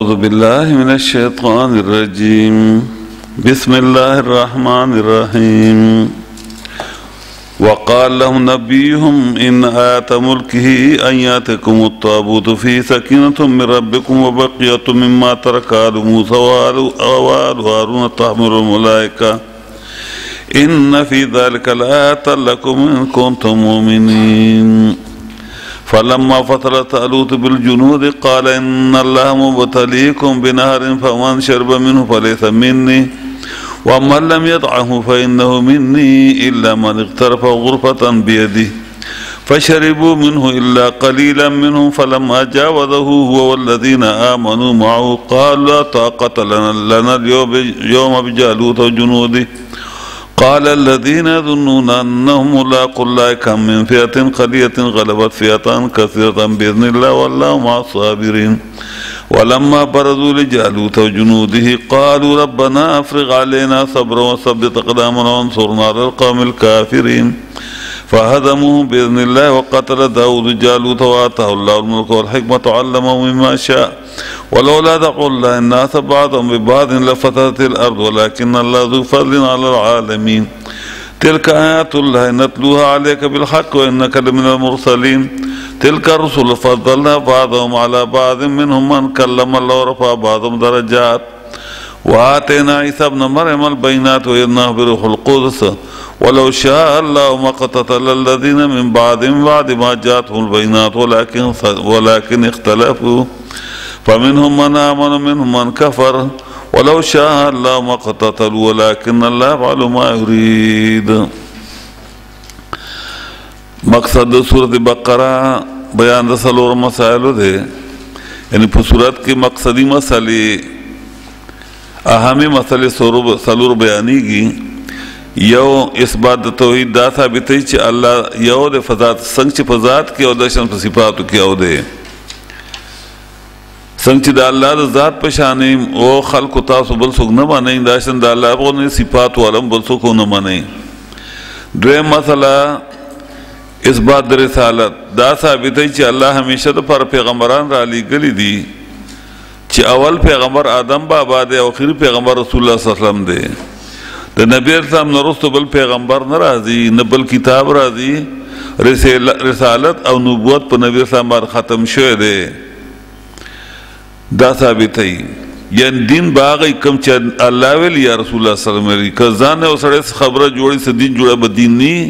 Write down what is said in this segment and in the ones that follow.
أعوذ بالله من الشيطان الرجيم بسم الله الرحمن الرحيم وقال لهم نبيهم إن آية ملكه أن يأتكم الطابوت فيه سكينة من ربكم وبقية مما ترك آل موسى وآل هارون تحمل الملائكة إن في ذلك لآية لكم إن كنتم مؤمنين فلما فصل طالوت بالجنود قال إن الله مبتليكم بنهر فمن شرب منه فليس مني ومن لم يطعمه فإنه مني إلا من اغترف غرفة بيده فشربوا منه إلا قليلا منهم فلما جاوزه هو والذين آمنوا معه قالوا لا طاقة لنا اليوم بجالوت وجنوده قال الذين يظنون أنهم ملاقوا الله كم من فئة قليلة غلبت فئة كثيرة بإذن الله والله مع الصابرين ولما برزوا لجالوت وجنوده قالوا ربنا أفرغ علينا صبرا وثبت أقدامنا وانصرنا على القوم الكافرين فهزموهم بإذن الله وقتل داود جالوت وآتاه الله الملك والحكمة وعلمه مما شاء ولولا دفع الله الناس بعضهم ببعض لفسدت الأرض ولكن الله ذو فضل على العالمين تلك آيات الله نتلوها عليك بالحق وإنك لمن المرسلين تلك الرسل فضلنا بعضهم على بعض منهم من كلم الله ورفع بعضهم درجات وآتينا عيسى ابن مريم البينات وأيدناه بروح القدس ولو شاء الله ما اقتتل الذين من بعد ما جاءتهم البينات ولكن اختلفوا فمنهم من آمن ومنهم من كفر ولو شاء الله ما اقتتلوا ولكن الله يفعل ما يريد. مقصد سورة بقرة بیان د څلورو مسائلو دی، یعنی په صورت کې مقصدی مسئلې اهمي مسئلې څلور بیانېږي. یو اثبات د توحید دا ثابتوي چې الله یو د فذات څنګه چې په ذات کې او د شان په صفاتو کې یو دی، څنګه چې د الله د ذات په شان او خلق تاسو بل څوک نه منئ دا شان د الله په صفات ولم بل څوک نه منئ. دویم مسله اثبات د رسالت دا ثابتوي چې الله همیشه د پر پیغمبران را لېږلي دي چې اول پیغمبر آدم بابا دی او آخري پیغمبر رسول الله صلی الله علیه وسلم دی. د نبی اسلام نه وروسته بل پیغمبر نه راځي نه بل کتاب راځي، رسالت او نبوت په نبی اسلام باندې ختم شوی دی. دا ثابتوي یعنی دین باغی کم چې الله ویل یا رسول الله صلی الله علیه وسلم که ځان او سړی خبره جوړي څه دین جوړه به دین نی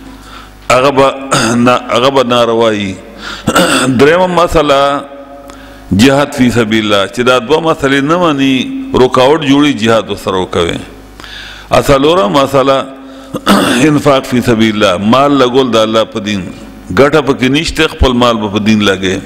هغه به ناروایي. درېمه مسله جهاد فی سبیل الله چې دا دوه مسلې نه مني رکاوټ جوړي جهاد ورسره وکوي. څلورمه مسله انفاق فی سبیل الله مال لګول د الله په دین ګټه پکې نشته، خپل مال په دین لګي.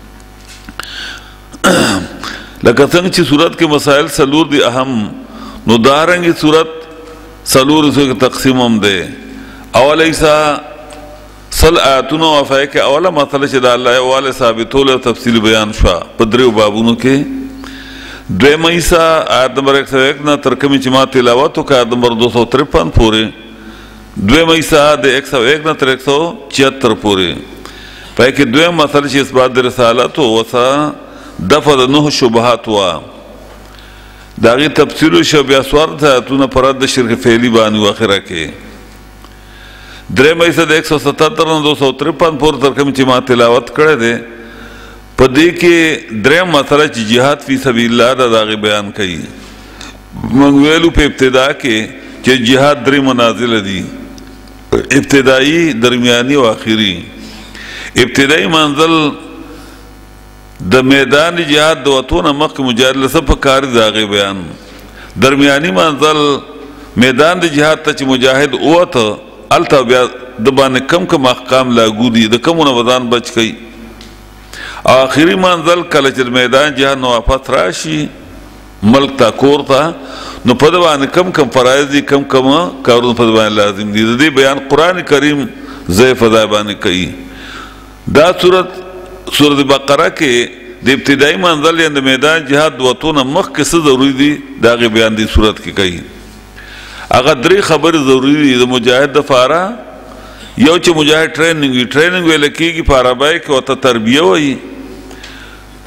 لکه څنګه چې صورت کې مسائل څلور دي اهم، نو دارنګه صورت څلور سو تقسیم هم ده. اول ایسا صل آیاتونو وفای کې اوله مسله چې د الله یواله ثابتول تفصیل بیان شو په دریو بابونو کې. دویم ایسا آیت نمبر 101 نه تر کومه چې ما تلاوت وکړه آیت نمبر 253 پورې. دویم ایسا د 101 نه تر 176 پورې. پای کې دویم مسله چې اثبات د رسالت او وسه دفع د نوح شبهات وا داغي تفسیر شو بیا سوار ته تونه پرد د شرک فعلی باندې واخره کې. درې مېسه د 177 نه 253 پور تر کوم چې ما تلاوت کړه دې په دې کې درې مسله چې jihad فی سبیل الله دا داغي بیان کړي. موږ ویلو په ابتدا کې چې jihad درې منازل دي، ابتدایي، درمیاني او اخیری. ابتدایي منزل د میدان جهاد د وتونه مخکې مجاهد لسه په کار داغه بیان. درمیاني منزل میدان د جهاد ته چې مجاهد اوته الته بیا د باندې کم احکام لاګو دي د کومو وزن بچ کی. آخري منزل کله چې میدان جهاد نو واپس راشي ملک تا کور ته نو په باندې کم فرایض دي کم کارونه په باندې لازم دي. د دې بیان قران کریم زې فضا باندې کوي. دا سورۃ بقره کې د ابتدایي منزل یا د میدان جهاد وتونه مخکې څه ضروري دي دا غي بیان دي سورۃ کې کوي. هغه درې خبر ضروری دي د مجاهد لپاره. یو چې مجاهد ټریننګ ویل کېږي په عربی کې ورته تربیه وایي،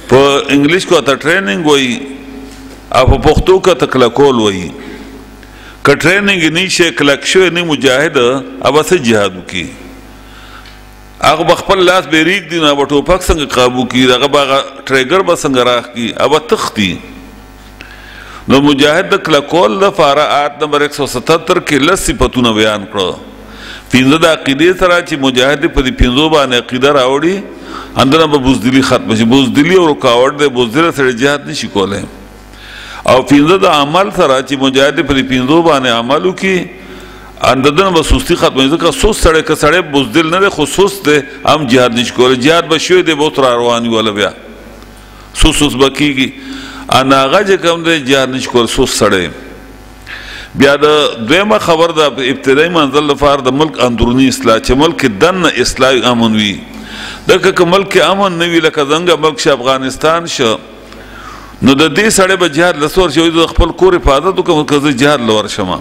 په انګلیش کو ته ټریننګ وایي او په پښتو کې ته کلکول وایي. که ټریننګ نشي کلک شوی نه مجاهد او څه جهاد وکړي هغه بخپل لاس بیریک دی نه په ټوپک څنګه قابو کړي هغه به ټریګر به څنګه راخکي او تختی. نو مجاهد د کلکول لپاره آیت نمبر 177 کې لس صفتونه بیان کړو. پنځه د عقیدې سره چې مجاهد په دې پنځو باندې عقیده راوړي اندر به بزدلی ختم شي. بزدلی او رکاوټ د بزدل سره جهاد نشي کولای. او پنځه د عمل سره چې مجاهد په دې پنځو باندې عمل وکړي انددن به سستی ختم شي. ځکه سست سړی که سړی بزدل نه دی خو سست دی هم جهاد نشي کولی. جهاد به شوی دی بہت را روان وي بیا سست به کېږي انا هغه چې کوم دی جهاد نشي کولی سست سړی. بیا د دویمه خبر د ابتدایي منزل لپاره د ملک اندروني اصلاح چې ملک دننه اصلاح امن وي. دغه که ملک امن نه وي لکه څنګه ملک ش افغانستان شو نو د دې سړی به جهاد لسور شي د خپل کور حفاظت وکړم که زه جهاد لور شم.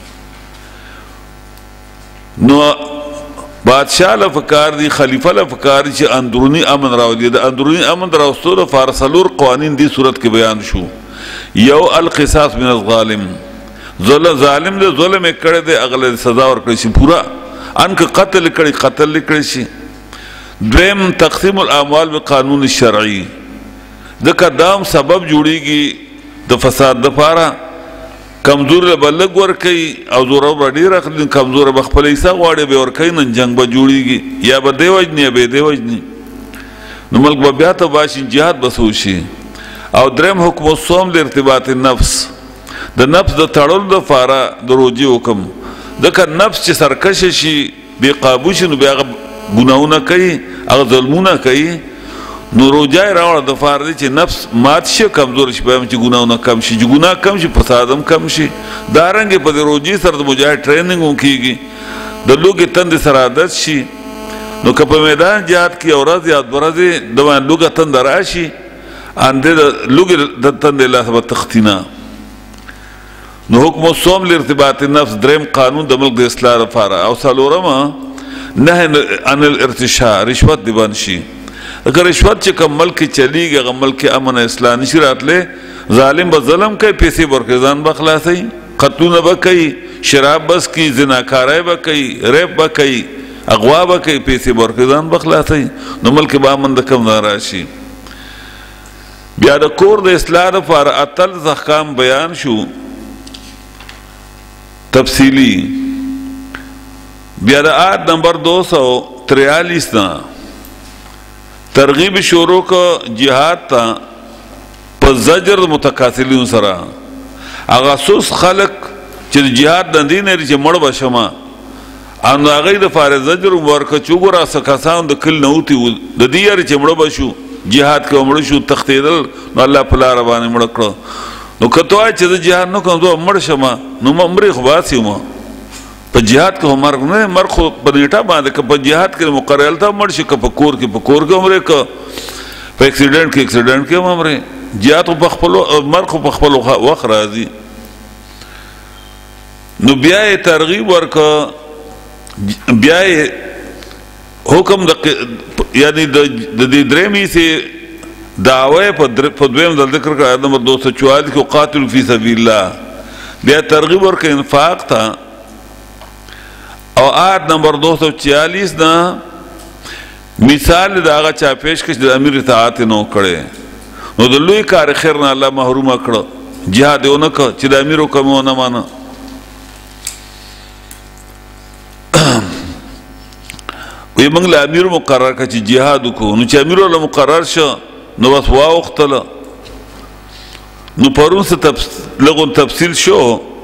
نو بادشاہ له پکار دي خلیفه له پکار دي چې اندروني امن راولي. د اندروني امن راوستلو لپاره څلور قوانین دې صورت کې بیان شو. یو القصاص من الظالم ظالم دې ظلم یې کړی دی هغه له سزا ورکړی شي پورا ان که قتل کړي قتل کړی شي. دویم تقسیم الاموال بقانون الشرعي ځکه دام سبب جوړیږي د فساد لپاره. کمزور له بلګ ورکوي او زوره به ډېر اخلي کمزوره به خپل حصه غواړي به ورکوي نن جنګ به جوړیږي یا به دی وجني یا به دی وجني نو ملک به بیا تباه شي جهاد به وشي. او دریم حکم الصوم لارتباط النفس د نفس د تړلو دپاره د روجې حکم. ځکه نفس چې سرکشه شي بې قابو شي نو بیا هغه ګناهونه کوي هغه ظلمونه کوي. نو روجه یې راوړه دپاره دی چې نفس مات شي کمزور شي بیا هم چې ګناهونه کم شي چې ګناه کم شي فساد هم کم شي. دارنګې په دې روجې سره د مجاهد ټریننګ هم کېږي د لوږې تندې سره عادت شي. نو که په میدان جهاد کې یو ورځ یا دوه ورځې د باندې لوږه تنده راشي اندې د لوږې د تندې لاسه به تښتي نه. نو حکم الصوم لارتباط النفس دریم قانون د ملک د اصلاح لپاره. او څلورمه نهی عن الارتشاء رشوت دی بند شي. اگر رشوت چې کوم ملک چلیږي هغه ملک امن اصلاح نشي راتلی. ظالم به ظلم کوي پیسې به ورکوي ځان به خلاصوي قتلونه به کوي شراب بس کوي زناکارۍ به کوي ریپ به کوي اغوا به کوي پیسې به ورکوي ځان به خلاصوي. نو ملک به امن د کم نه راشي. بیا د کور د اصلاح لپاره اتلس احکام بیان شو تفصیلی. بیا د آیت نمبر 243 نه ترغیب شروع کو جهاد تا په زجر متکاسلین سره. هغه سوس خلق چې جهاد د دین لري چې مړ بشما ان هغه د فار زجر ورکه چوغرا سکاسان د کل نوتی د دې لري چې مړ بشو جهاد کې مړ شو تختیدل نو الله په لار باندې مړ کړو. نو کته چې جهاد نو کوم مړ شمه نو ممرې خو باسي مو په جهاد کې مرګ نه مرګ خو په نیټه باندې که په جهاد کې مقرر ته مړ شي که په کور کې عمرې که په اکسیډنټ کې عمرې جهاد خو په خپل مرګ خو په خپل وخت راځي. نو بیا یې ترغیب ورکه بیا یې حکم یعنی د دې درېمې سي دعوی په دویم ځل ذکر کړه آیت نمبر 244 کې قاتلوا فی سبیل الله. بیا ترغیب ورکه انفاق ته. او آیت نمبر 246 نه مثال د هغه چا پیش کړي د امیر اطاعت نو کړي نو د لوی کار خیر نه الله محرومه کړه جهاد یې ونه کړه چې د امیر حکم ونه مانه. وی موږ له امیر مقرر کړه چې جهاد وکړو نو چې امیر له مقرر شو نو بس واوښتله. نو پرون څه لږ تفصیل شو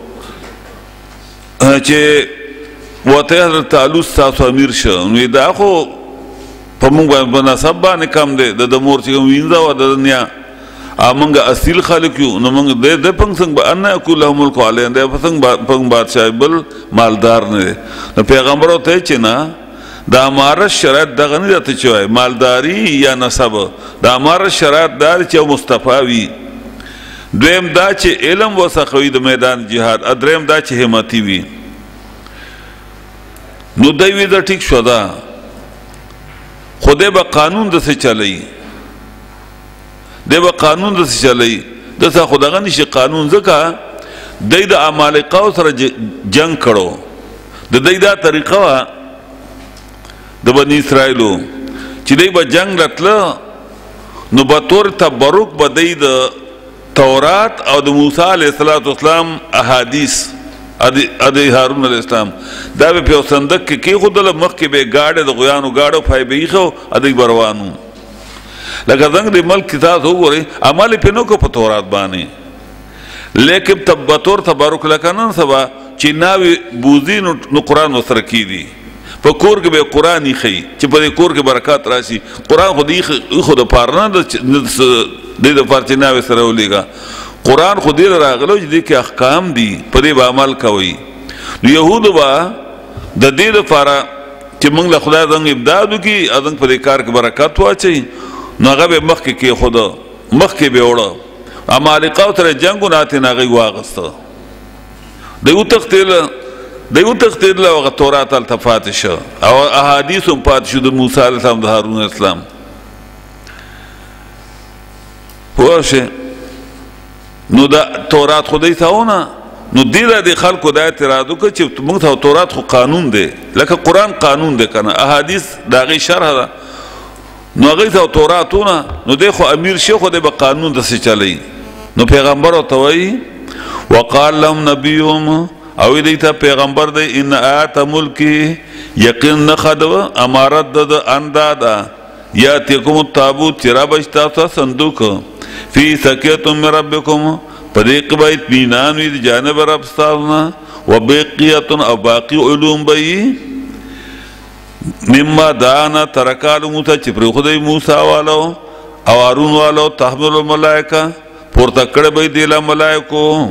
چې وته حضرت علي تاسو امیر شو نو دا خو په موږ باندې نسب باندې کم دی د مور چې وینځه و د دنیا امنګ اصل خالق یو نو موږ د پنګ څنګه ان اكل ملک علی د پنګ بادشاہ بل مالدار نه. نو پیغمبر ته چې نه د امارت شرط دغه نه ته چوي مالداری یا نسب د امارت شرط دار چې مصطفی وي. دویم دا چې علم وسخوي د میدان جهاد. ادریم دا چې همتی وي. نو دوی دا ټیک شو دا خدای به قانون د څه چلی دی به قانون داسې چلی داسې خو دغه نشي قانون ځکه دی د عمالقهو سره جنګ کړو د دی دا طریقه وه د بني اسرائیلو چې دی به جنګ راتله نو به طور تبرک به دی د تورات او د موسی علیه السلام احادیث د هارون علیه السلام دا به په یو صندوق کې کېښودله مخکې به یې ګاډۍ د غویانو ګاډو پای به ایښه ادی به روان و لکه څنګه د ملک کې تاسو وګورئ عمل یې پرې نه کړو په تورات باندې لیکن بطور تبرک لکه نن سبا چې ناوې بوځي نو قرآن ورسره کېږي په کور کې به قرآن ایښی چې په دې کور کې برکات راشي قرآن خو د ایښو دپاره نه دی دپاره چې ناوې سره ولېږه قرآن خو دې راغلو چې دې کې احکام دي په دې به عمل کوئ نو یهودو به د دې لپاره چې موږ له خدای زنګ امداد وکړي زنګ په دې کار کې برکت واچوي نو هغه به مخکې کېښوده مخکې به وړه عمالقهو سره جنګ و ناتې نه هغوی واغسته دی وتښتېدله هغه تورات هلته پاتې شه او احادیث هم پاتې شو د موسی علیه السلام د هارون علیه السلام پوه شئ نو دا تورات خو دی ته نو دې را د خلکو دا اعتراض وکړه چې موږ ته تورات خو قانون دی لکه قرآن قانون دی که نه احادیث د هغې شرحه ده نو هغوی ته تورات نو دی خو امیر شي خو دی به قانون داسې چلی نو پیغمبر ورته وایي وقال لهم نبیهم او دی ته پیغمبر دی ان آیات ملکی یقین نښه د امارت د انداده یاتیکم التابوت چې رابشي تاسو صندوق فی سکیتم من ربکم په دې کې به اطمینان وي د جانب رب ستاسو نه وبقیة او باقي علوم به وي مما دانا ترکال موسی چې پرېښودی موسی والو او هارون والو تحمل الملائکه پورته کړی به یې دې له ملایکو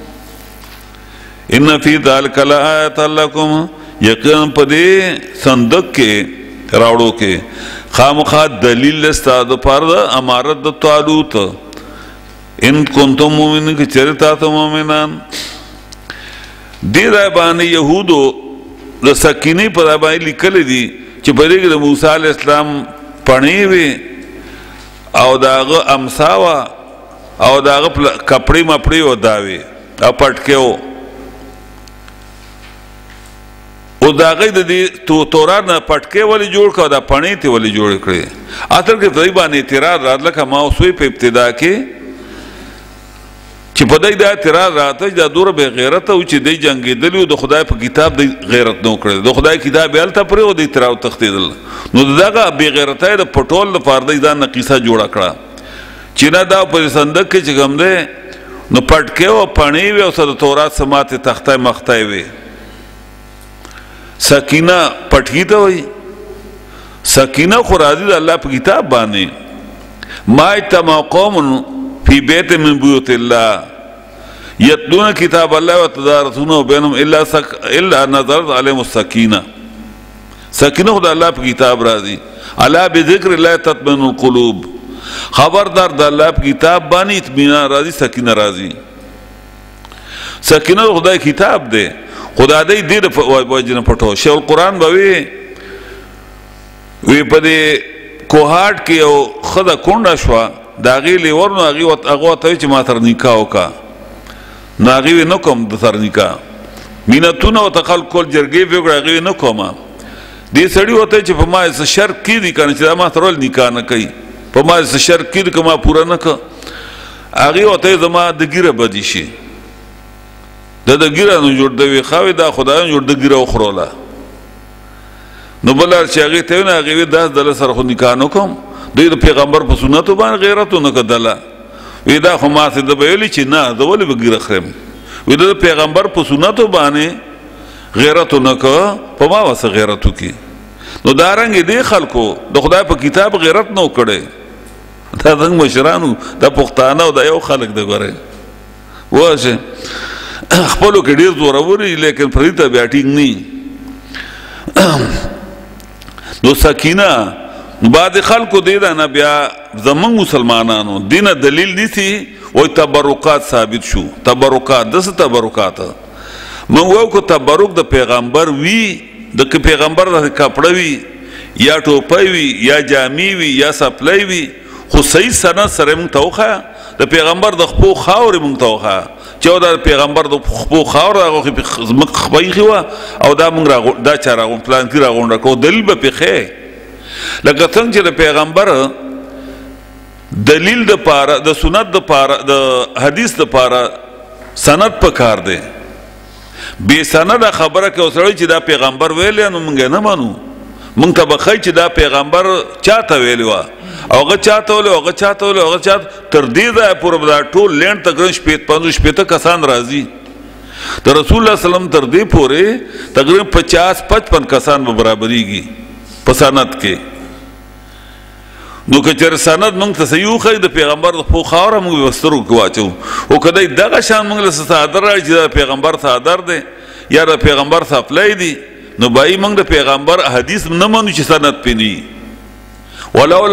ان فی ذلک لآیة لکم یقینا په دې صندوق کې راوړو کې خامخا دلیل ستا دپاره د امارت د طالوت ان کنتم مؤمنین که چېرې تاسو مؤمنان دې ځای باندې یهودو د سکینې په ځای باندې لیکلی دي چې په دې کې د موسی علیه السلام پڼې وې او د هغه امسا وه او د هغه کپړې مپړې و دا وې او پټکې و او د هغې د دې تورات نه پټکې ولې جوړ کړه او دا پڼې ترې ولې جوړې کړې اصل کې په دې باندې اعتراض راتله که ما اوس وی په ابتدا کې چې په دې دا اعتراض راته چې دا دومره بې غیرته و چې دی جنګېدلي و د خدای په کتاب دی غیرت نه و کړی د خدای کتاب یې هلته پرېښود دی ترې راوتښتېدل نو د دغه بې غیرتۍ د پټول لپاره دی ځان نه قیصه جوړه کړه چې نه دا په صندوق کې چې کوم دی نو پټکې و پڼې وې او څه د تورات څه ماتې تختۍ مختۍ وې سکینه پټکي ته وایي سکینه خو راځي د الله په کتاب باندې ما اجتمع قوم فی بیت من بیوت الله یتلون کتاب الله وتدارسونه بینهم الا نزلت علیهم السکینه سکینه خو د الله په کتاب راځي الا بذکر الله تطمئن القلوب خبردار د الله په کتاب باندې اطمینان راځي سکینه راځي سکینه خدای کتاب دی خدای دې د وجه نه پټو شیخ القرآن به وی په دې کوهاټ کې یو ښځه کونډه شوه د هغې لیور نو هغه ورته وایي چې ما سره نکاح وکړه نو هغې وی نه کوم د سره نکاح مینتونه ورته خلک کول جرګې پې وکړه هغې وی نه کوم دې سړي ورته وایي چې په ما څه شرط کېږي که نه چې دا ما سره ولې نکاح نه کوي په ما څه شرط کېږي که ما پوره نه کړه هغې ورته وایي زما د ګیره بدي شي د ګیره نو جوړ د وی خاوې دا خدایانو جوړ د ګیره وخوروله نو بل هر چې هغې ته وي نو هغې وی داسې دله سره خو نکاح نه کوم دوی د پیغمبر په سنتو باندې غیرت ونه کړله وی دا خو ما څه ده به ویلي چې نه زه ولې به ګیره خورم وی د پیغمبر په سنتو باندې غیرت ونه کړه په ما به څه غیرت وکړي نو دارنګې دې خلکو د خدای په کتاب غیرت نه و کړی دا زموږ مشرانو دا پښتانه او دا یو خلک دی ګورئ واشه خپلو کې ډېر زورور وي لیکن پردي ته بیا ټینګ نه نو سکینه بعد خلکو دی دا نه بیا زمونږ مسلمانانو دی نه دلیل نیسي وایي تبرکات ثابت شو تبرکات داسې تبرکات موږ وایو که تبرک د پیغمبر وي د پیغمبر د کپړه وي یا ټوپۍ وي یا جامې وي یا سپلی وي خو خو صحیح سند سره موږ ته وښایه د پیغمبر د خپو خاورې موږ ته وښایه چې دا پیغمبر د خپو خاور هغه زموږ خپه ایښې وه او دا موږ دا چا پلانکي راغونډه کوو دلیل به پې ښیې لکه څنګه چې د پیغمبر دلیل د پاره د سنت د پاره د حدیث د پاره سند په کار دی بې سنده خبره کې وسړی چې دا پیغمبر ویلی نو موږ نه منو موږ ته به ښایي چې دا پیغمبر چاته ویلی وه او هغه چاته ویلی هغه چاته ویلی هغه چاته تر دې ځایه پورې به دا ټول لینډ تقریبا 50 کسان راځي د رسول الله وسلم تر دې پورې تقریبا 50-55 کسان به برابرېږي په سند کې نو که چېرې سند موږ ته صحیح وښایي د پیغمبر د خپو خاوره موږ به سترګو کې واچوو او که دی دغه شان موږ له څادر راړي چې دا د پیغمبر څادر دی یا د پیغمبر څپلی دی نو بایی موږ د پیغمبر حدیث نه منو چې سند پې نه وي ولولا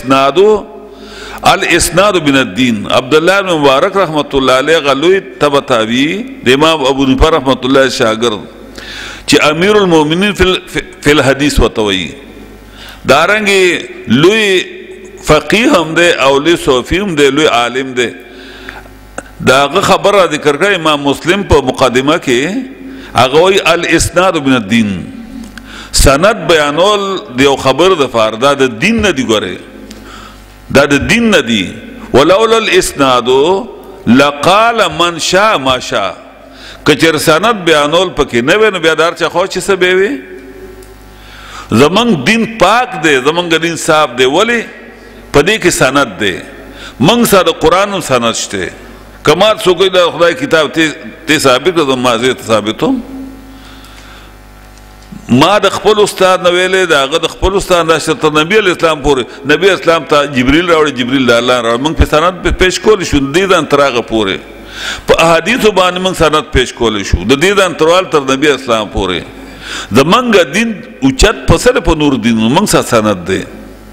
الاسناد من الدین عبدالله بن مبارک رحمت الله علیه هغه لوی تبع تابعي د امام ابو حنیفه رحمت الله شاګرد چې امیر المؤمنین فی الحدیث ورته وایي دارنګې لوی فقیه هم دی او لوی صوفي هم دی لوی عالم دی د هغه خبره ذکر کړه امام مسلم په مقدمه کې هغه وایي الاسناد من الدین سند بیانول د یو خبر د پاره دا د دین نه دی ګورې دا د دین نه دی ولولا الاسناد لقال من شاء ما شاء که چېرې سند بیانول پکې نه وی نو بیا د هر چا خوا چې څه به وي زمونږ دین پاک دی زمونږ دین صاف دی ولې په دې کې سند دی موږ سره د قرآن هم سند شته که ما څوک وایي د خدای کتاب ته ثابت کړه ما زه ته ثابتوم ما د خپل استاد نه ویلی د هغه د خپل استاد راشته تر نبي علیه اسلام پورې نبي اسلام ته جبریل راوړي جبریل د الله راوړي موږ په سند پیش کولی شو د دې ځان تر هغه پورې په احادیثو باندې موږ سند پیش کولی شو د دې ځان تروال تر نبي اسلام پورې زمونږ دین اوچت په سره په نور دین موږ سره سند دی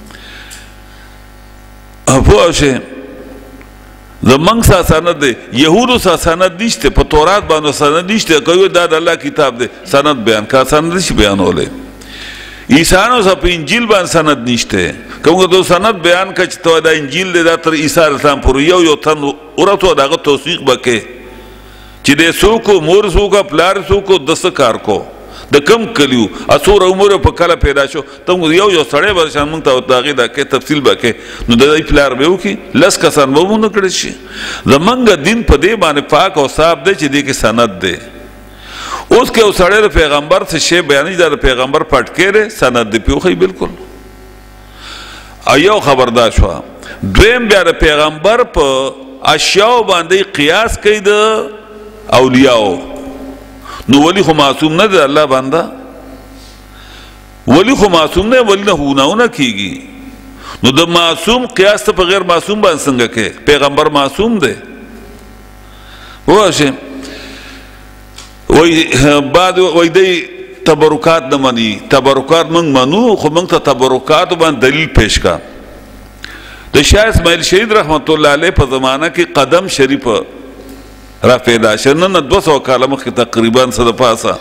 پوه شئ زمونږ سره سند دی یهودو سره سند نشته په تورات باندې سند نشته کوي دا د الله کتاب دی سند بیان کا سند نشي بیانولی عیسیانو سره په انجیل باندې سند نشته کومه دو سند بیان کا چې تو دا انجیل دی دا تر عیسی علیه السلام پورې یو تن ورته دغه توثیق وکړي چې د څوک مور څوک پلار څوک د څه کار کو د کم کلیو اسور عمر په کله پیدا شو ته یو سړی ورشان موږ ته د هغې دا کې تفصیل به کې نو د دې پلار به وکړي لس کسان به ونه کړی شي زمونږ دین په دې باندې پاک او صاف دی چې دې کې سند دی اوس که یو سړی د پیغمبر څه شی بیانوي دا د پیغمبر پټکی دی سند دی پې وښایي بالکل او یو خبردار شوه دویم بیا د پیغمبر په اشیاو باندې قیاس کوي د اولیاو نو ولی خو معصوم نه دی الله بنده ولی خو معصوم نه ولی نه هونه کیږي نو د معصوم قیاس ته په غیر معصوم باندې څنګه کې پیغمبر معصوم دی واشه وای بعد وای دی تبرکات نه مني تبرکات موږ منو خو موږ ته تبرکات باندې دلیل پیش کا د شاه اسماعیل شهید رحمت الله علیه په زمانہ کې قدم شریف را پیدا شنه نه 200 کاله مخکې تقریبا څه د پاسه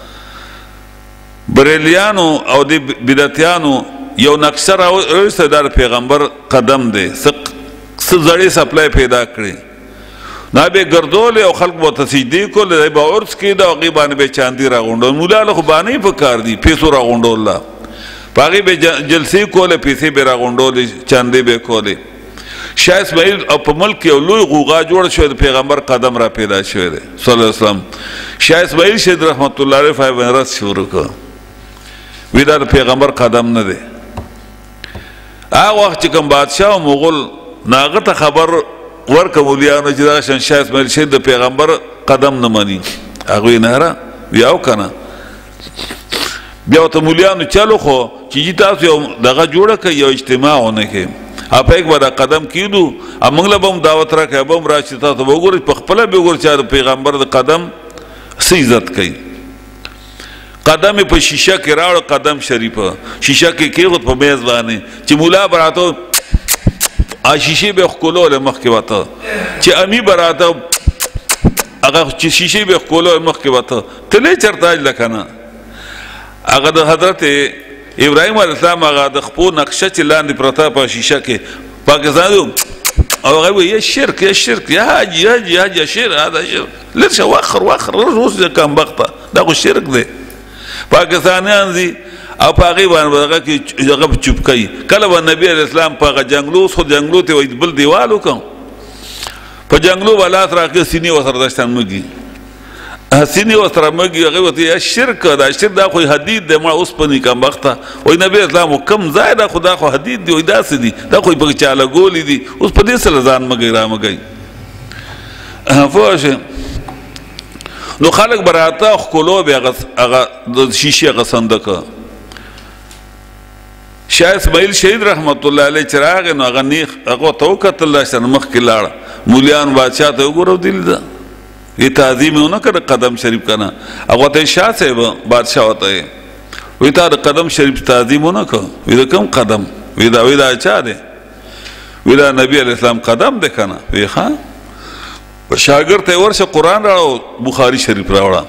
بریلیانو او د بدعتیانو یو نقشه راوسته د پیغمبر قدم دی څه زړې سپلای پیدا کړي نه به ګرځول او خلق به تسجدي کول دی به عرس کې د هغې باندې به چاندي راغونډول مولا له خو باندې په کار دي پیسو راغونډول په هغې به جلسې کولې پیسې به راغونډولې چاندې به کولې شاه اسماعیل او په ملک یو لوی غوغا جوړ شوی د پیغمبر قدم را پیدا شوی دی صلی الله علیه وسلم شاه اسماعیل شهید رحمت الله علیه فایبرس شروع کړ وی دا د پیغمبر قدم نه دی هغه وخت چې کوم بادشاه او مغول ناغه ته خبر ورکه مولیانو چې دا شاه اسماعیل شهید د پیغمبر قدم نه مني هغه نه را بیا وکنه بیا ته مولیانو چلو خو چې تاسو یو دغه جوړه کوي یو اجتماعونه کوي اپا ایک بعد قدم کیدو امنگلا بم دعوت را که بم راشد تا تو بگوری پخپلا بگوری چا پیغمبر دا قدم سی عزت کئی قدم پا شیشه کی راوڑ قدم شریف شیشه کی کی خود پا میز بانی چی مولا براتو شیشه بے خکولو لمخ کی باتا چی امی براتو اگا چی شیشه بے خکولو لمخ کی باتا تلی چرتاج لکنا اگا دا حضرت ابراهیم علیه السلام هغه د خپل نقشه چې لاندې پرته په شیشه کې پاکستان او هغه یا شرک یا حاجی یا شرک هذا شرک لرشه واخر روس کم بخته دا خو شرک دی پاکستانیان دي او په هغې باندې هغه کې هغه چوپ کوي کله به نبي علیه السلام په هغه جنګلو اوس خو جنګلو ته وایي بل دیوال وکړم په جنګلو به لاس راکړي سینې ورسره دشتن مږي سینې ورسره مږي هغې ورته یا شرک دا شرک دا خو حدید دی مړه اوسپنې کمبخته وایي نبي علیه السلام کوم ځای دا خو دا خو حدید دی وایي داسې دي دا خو یې پکې چا لګولي دي اوس په دې سره ځان مږئ رامږئ پوه شئ نو خلق براته ښکلو بیا هغه د شیشې هغه صندقه شاه اسماعیل شهید رحمت الله علیه چې راغی نو هغه نیغ هغه ته وکتل داسې مخکې لاړه مولیان بادشاه ته وګوره دل ده یې تعظیم یې ونه کړه قدم شریف که نه هغه ته شاه صاحب بادشاه ورته یې وایي تا د قدم شریف تعظیم ونه کړه وایي د کوم قدم وایي دا چا دی وایي دا نبي علیه السلام قدم دی که نه وایي ښه شاګرد ته ورشه قرآن راوړه بخاري شریف راوړه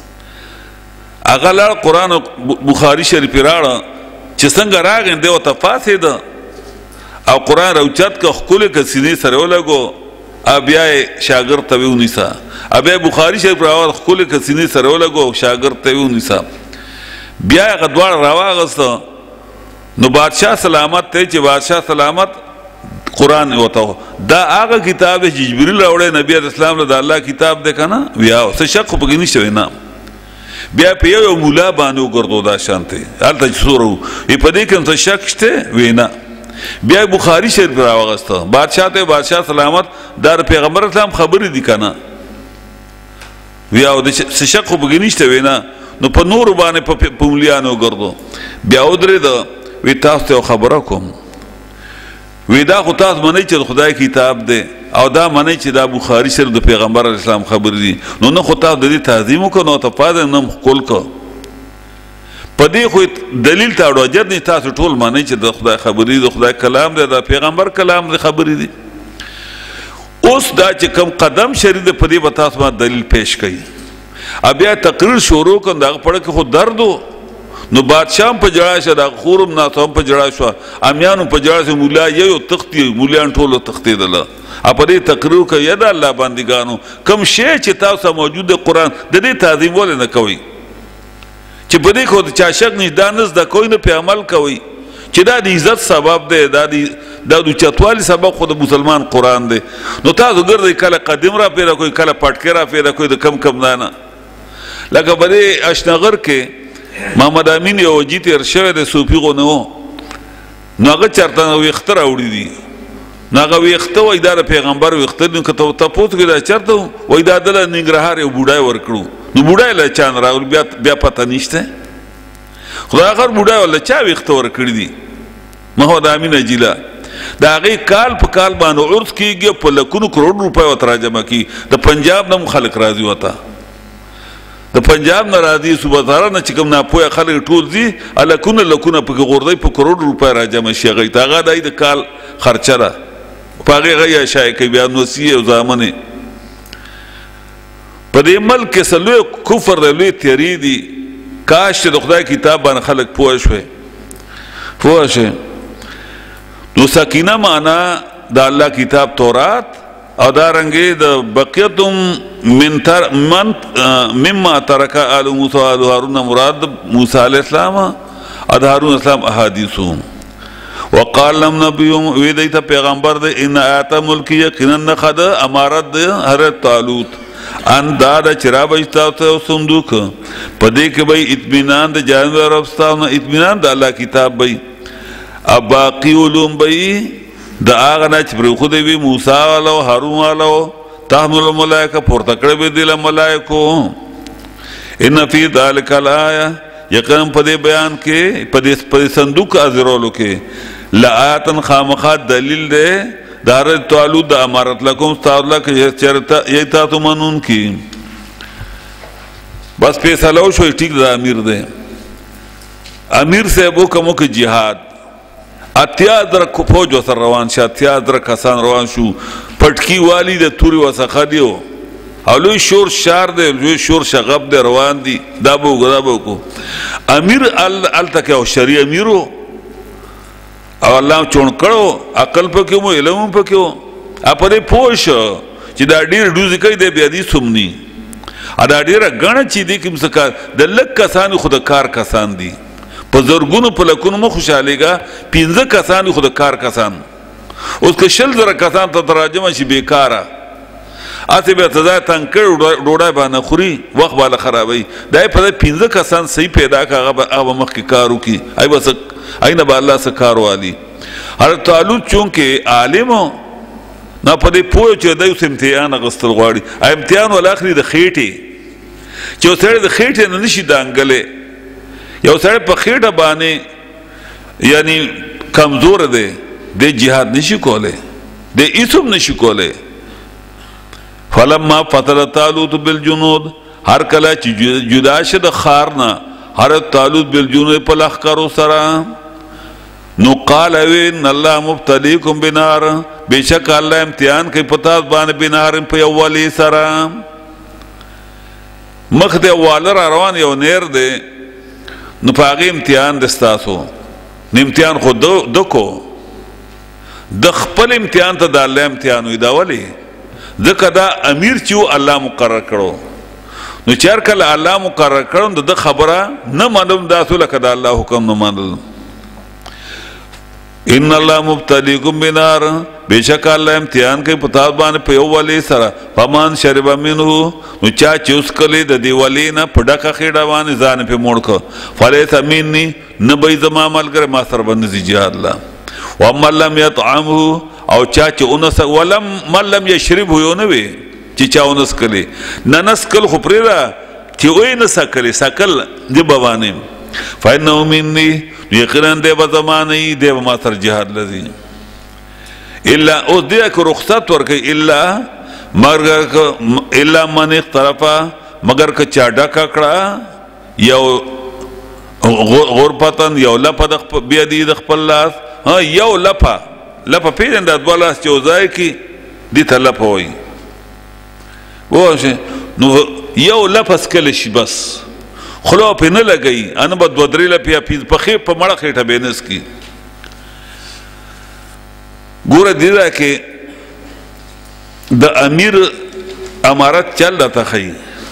هغه لاړ قرآن بخاري شریف یې راوړه چې څنګه راغی دی ورته پاڅېده او قرآن راوچت که ښکلې که سینې سره ولګو بیا یې شاګرد ته ونیسه بیا یې بخاري شریف راوړه ښکلې که سینې سره ولګو شاګرد ته ونیسه بیا یې هغه دواړه راواغسته نو بادشاه سلامت دی چې بادشاه سلامت قرآن ورته دا هغه کتاب دی چې جبریل راوړی نبي علیه السلام له د الله کتاب دی که نه ویا څه شک خو پکې نشته وی نه بیا په یو مولا باندې وګرځو دا شانتې هلته چې څوره وو په دې کې هم څه شک شته وی نه بیا بخاري شریف راوغسته بادشاه ته بادشاه سلامت دا د پیغمبر اسلام خبرې دي که نه ویا څه شک خو پکې نشته وی نه نو په نورو باندې په مولیانو وګرځو بیا ودرېده وی تاسو ته یو خبره کوم وی دا خو تاسو منئ چې د خدای کتاب دی او دا منئ چې دا بخاري شریف د پیغمبر علیه السلام خبرې دي نو نه خو تاسو د دې تعظیم وکړو نو ته پاده نه ښکل کړه په دې خو دلیل ته اړو اجر نه تاسو ټول منئ چې د خدای خبرې د خدای کلام دی د پیغمبر کلام دی خبرې دي اوس دا چې کوم قدم شریف دی په دې به تاسو باندې دلیل پیش کوي بیا تقریر شروع کړم د هغه پړه کې خو درد و نو بادشاه هم په جړا شه د خورم ناسو هم په جړا شوه امیانو په جړا شه مولا یو تختی مولیان ټولو تښتېدله په دې تقریر کوي یا د الله بندګانو کوم شی چې تاسو موجود د قرآن د دې تعظیم ولې نه کوئ چې په دې خو د چا شک نشته دا نه زده کوئ نه پرې عمل کوئ چې دا د عزت سبب دی دا د اوچتوالي سبب خو د مسلمان قرآن دی نو تاسو ګرځئ کله قدم را پیدا کوئ کله پټکې را پیدا کوئ د کم دانه لکه په دې اشنغر کې محمد امین یو وجی تیر شوی دی صوفي غو نه و نو هغه چېرته ویښته راوړي دي نو هغه ویښته وایي دا د پیغمبر ویښته دي که ته تپوس کړې دا چېرته وایي دا دله ننګرهار یو بوډای ورکړو نو بوډای له چا نه راغلو بیا پته نشته خدای آخر بوډای له چا ویښته ورکړي دي محمد امین اجیله د هغې کال په کال باندې عرس کېږي په لکونو کروڑ روپۍ ورته راجمع کېږي د پنجاب نه هم خلک راځي ورته د پنجاب نه راځي صوبه داره نه چې کوم ناپوهه خلک ټول ځي لکونه پکې غورځئ په کروڑ روپۍ راجمع شي هغې ته هغه د کال خرچه ده په هغې هغه یې شایع کوي بیا نوسیې او زامنې په دې ملک کې څه لوی کفر دی لوی تیاري دي کاش چې د خدای کتاب باندې خلک پوه شوی نو سکینه معنا د الله کتاب تورات او دارنګې د بقیتم مما ترک آل موسی و آل هارون مراد موسی علیه السلام او د هارون السلام احادیثو وقال لهم نبیهم وی دی ته پیغمبر دی ان آیات ملکی یقینا نخد امارت دی حضرت طالوت ان دا د چرابه تاسو صندوق په دې کې به اطمینان د جانب رب ستاسو اطمینان د الله کتاب به باقی علوم به د هغه نه چې پرېښودی وي موسی والا او هارون والا تحمل الملائکه پورته کړی به دي له ملایکو ان فی ذلک الآیه یقینا په دې بیان کې په دې صندوق حاضرولو کې لآیاتن خامخا دلیل دی د حضرت طالوت د امارت لکم ستاسو له چېرته یی تاسو منونکي بس فیصله وشوی ټیک د امیر دی امیر صاحب وکړو که جهاد اتیا زره فوج ورسره روان شو اتیا زره کسان روان شو پټکي والي د تورې ورڅخه دی او لوی شور شار دی لوی شور شغب دی روان دي دا به وکړو امیر هلته کې او شرعي امیر و او الله چون کړو عقل پکې مو علم پکې و اپاره پوښ چې دا ډیر دوزي کوي د بیا دي سمني ا دا ډیره غنه چې دي کوم څه د لک کسان خود کار کسان دي په زورګونو په لکونو مو خوشاليګا 15 کسان خود کار کسان اوس که شل زره کسان ته تراجمه شي بیکاره اته به تزا تنکر ډوډۍ باندې خوري وخت باندې خرابوي دای په 15 کسان صحیح پیدا کاغه او مخ کې کارو کی ای بس اینه به الله سره کار والی هر تعالو چونکه عالم نه پدې پوه چې دایو امتحان غستل غواړي امتحان ول اخري د خېټي چې سره د خېټې نه نشي دانګلې یو سره په خېټه باندې یعنی کمزور دی د جهاد نشي کوله د ایثم نشي کوله فلما فتر طالوت بالجنود هر کله چې جدا شد خارنا هر طالوت بالجنود په لخرو سره نو قال ان الله مبتليكم بنار بشک الله امتحان کوي پتا باندې بنار په اولی سره مخ د اول روان یو نیر دی نو پاغي امتحان دستاسو امتحان خود دکو د خپل امتحان ته د الله امتحان وي دا ولی ځکه دا امیر چې الله مقرر کړو نو چار کله الله مقرر کړو د خبره نه معلوم داسو لکه د الله حکم نه معلوم ان الله مبتليكم بنار بشک الله امتحان کوي پتا باندې په یو ولی سره پمان شرب منه نو چا چوس کلی د دی ولی نه پډکه خېډه باندې ځان په موړ کو فلیت مني نبي زما ملګر ما سره باندې جهاد الله ومن لم يطعمه او چا چې اونس ولم من لم يشرب یو نه وي چې چا اونس کلی نه نسکل خو پرې چې وې نه سکلی سکل دی بوانه فإنه مني یقینا دی به زمانه دی به ما سره جهاد لذي الا او دې کو رخصت ورکي الا من اخترفا مگر که چا ډکا کړه یو غرفتن یو لپه د بیا دی د خپل لاس یو لپه پیژند د بلاس چې ځای کی دي ته لپه وای وشه نو یو لپس کله شي بس خلو په نه لګي ان بد بدري لپیا پیز په خې په مړه خېټه بینس کی ګوره دی دا کې د امیر امارت چل راته خي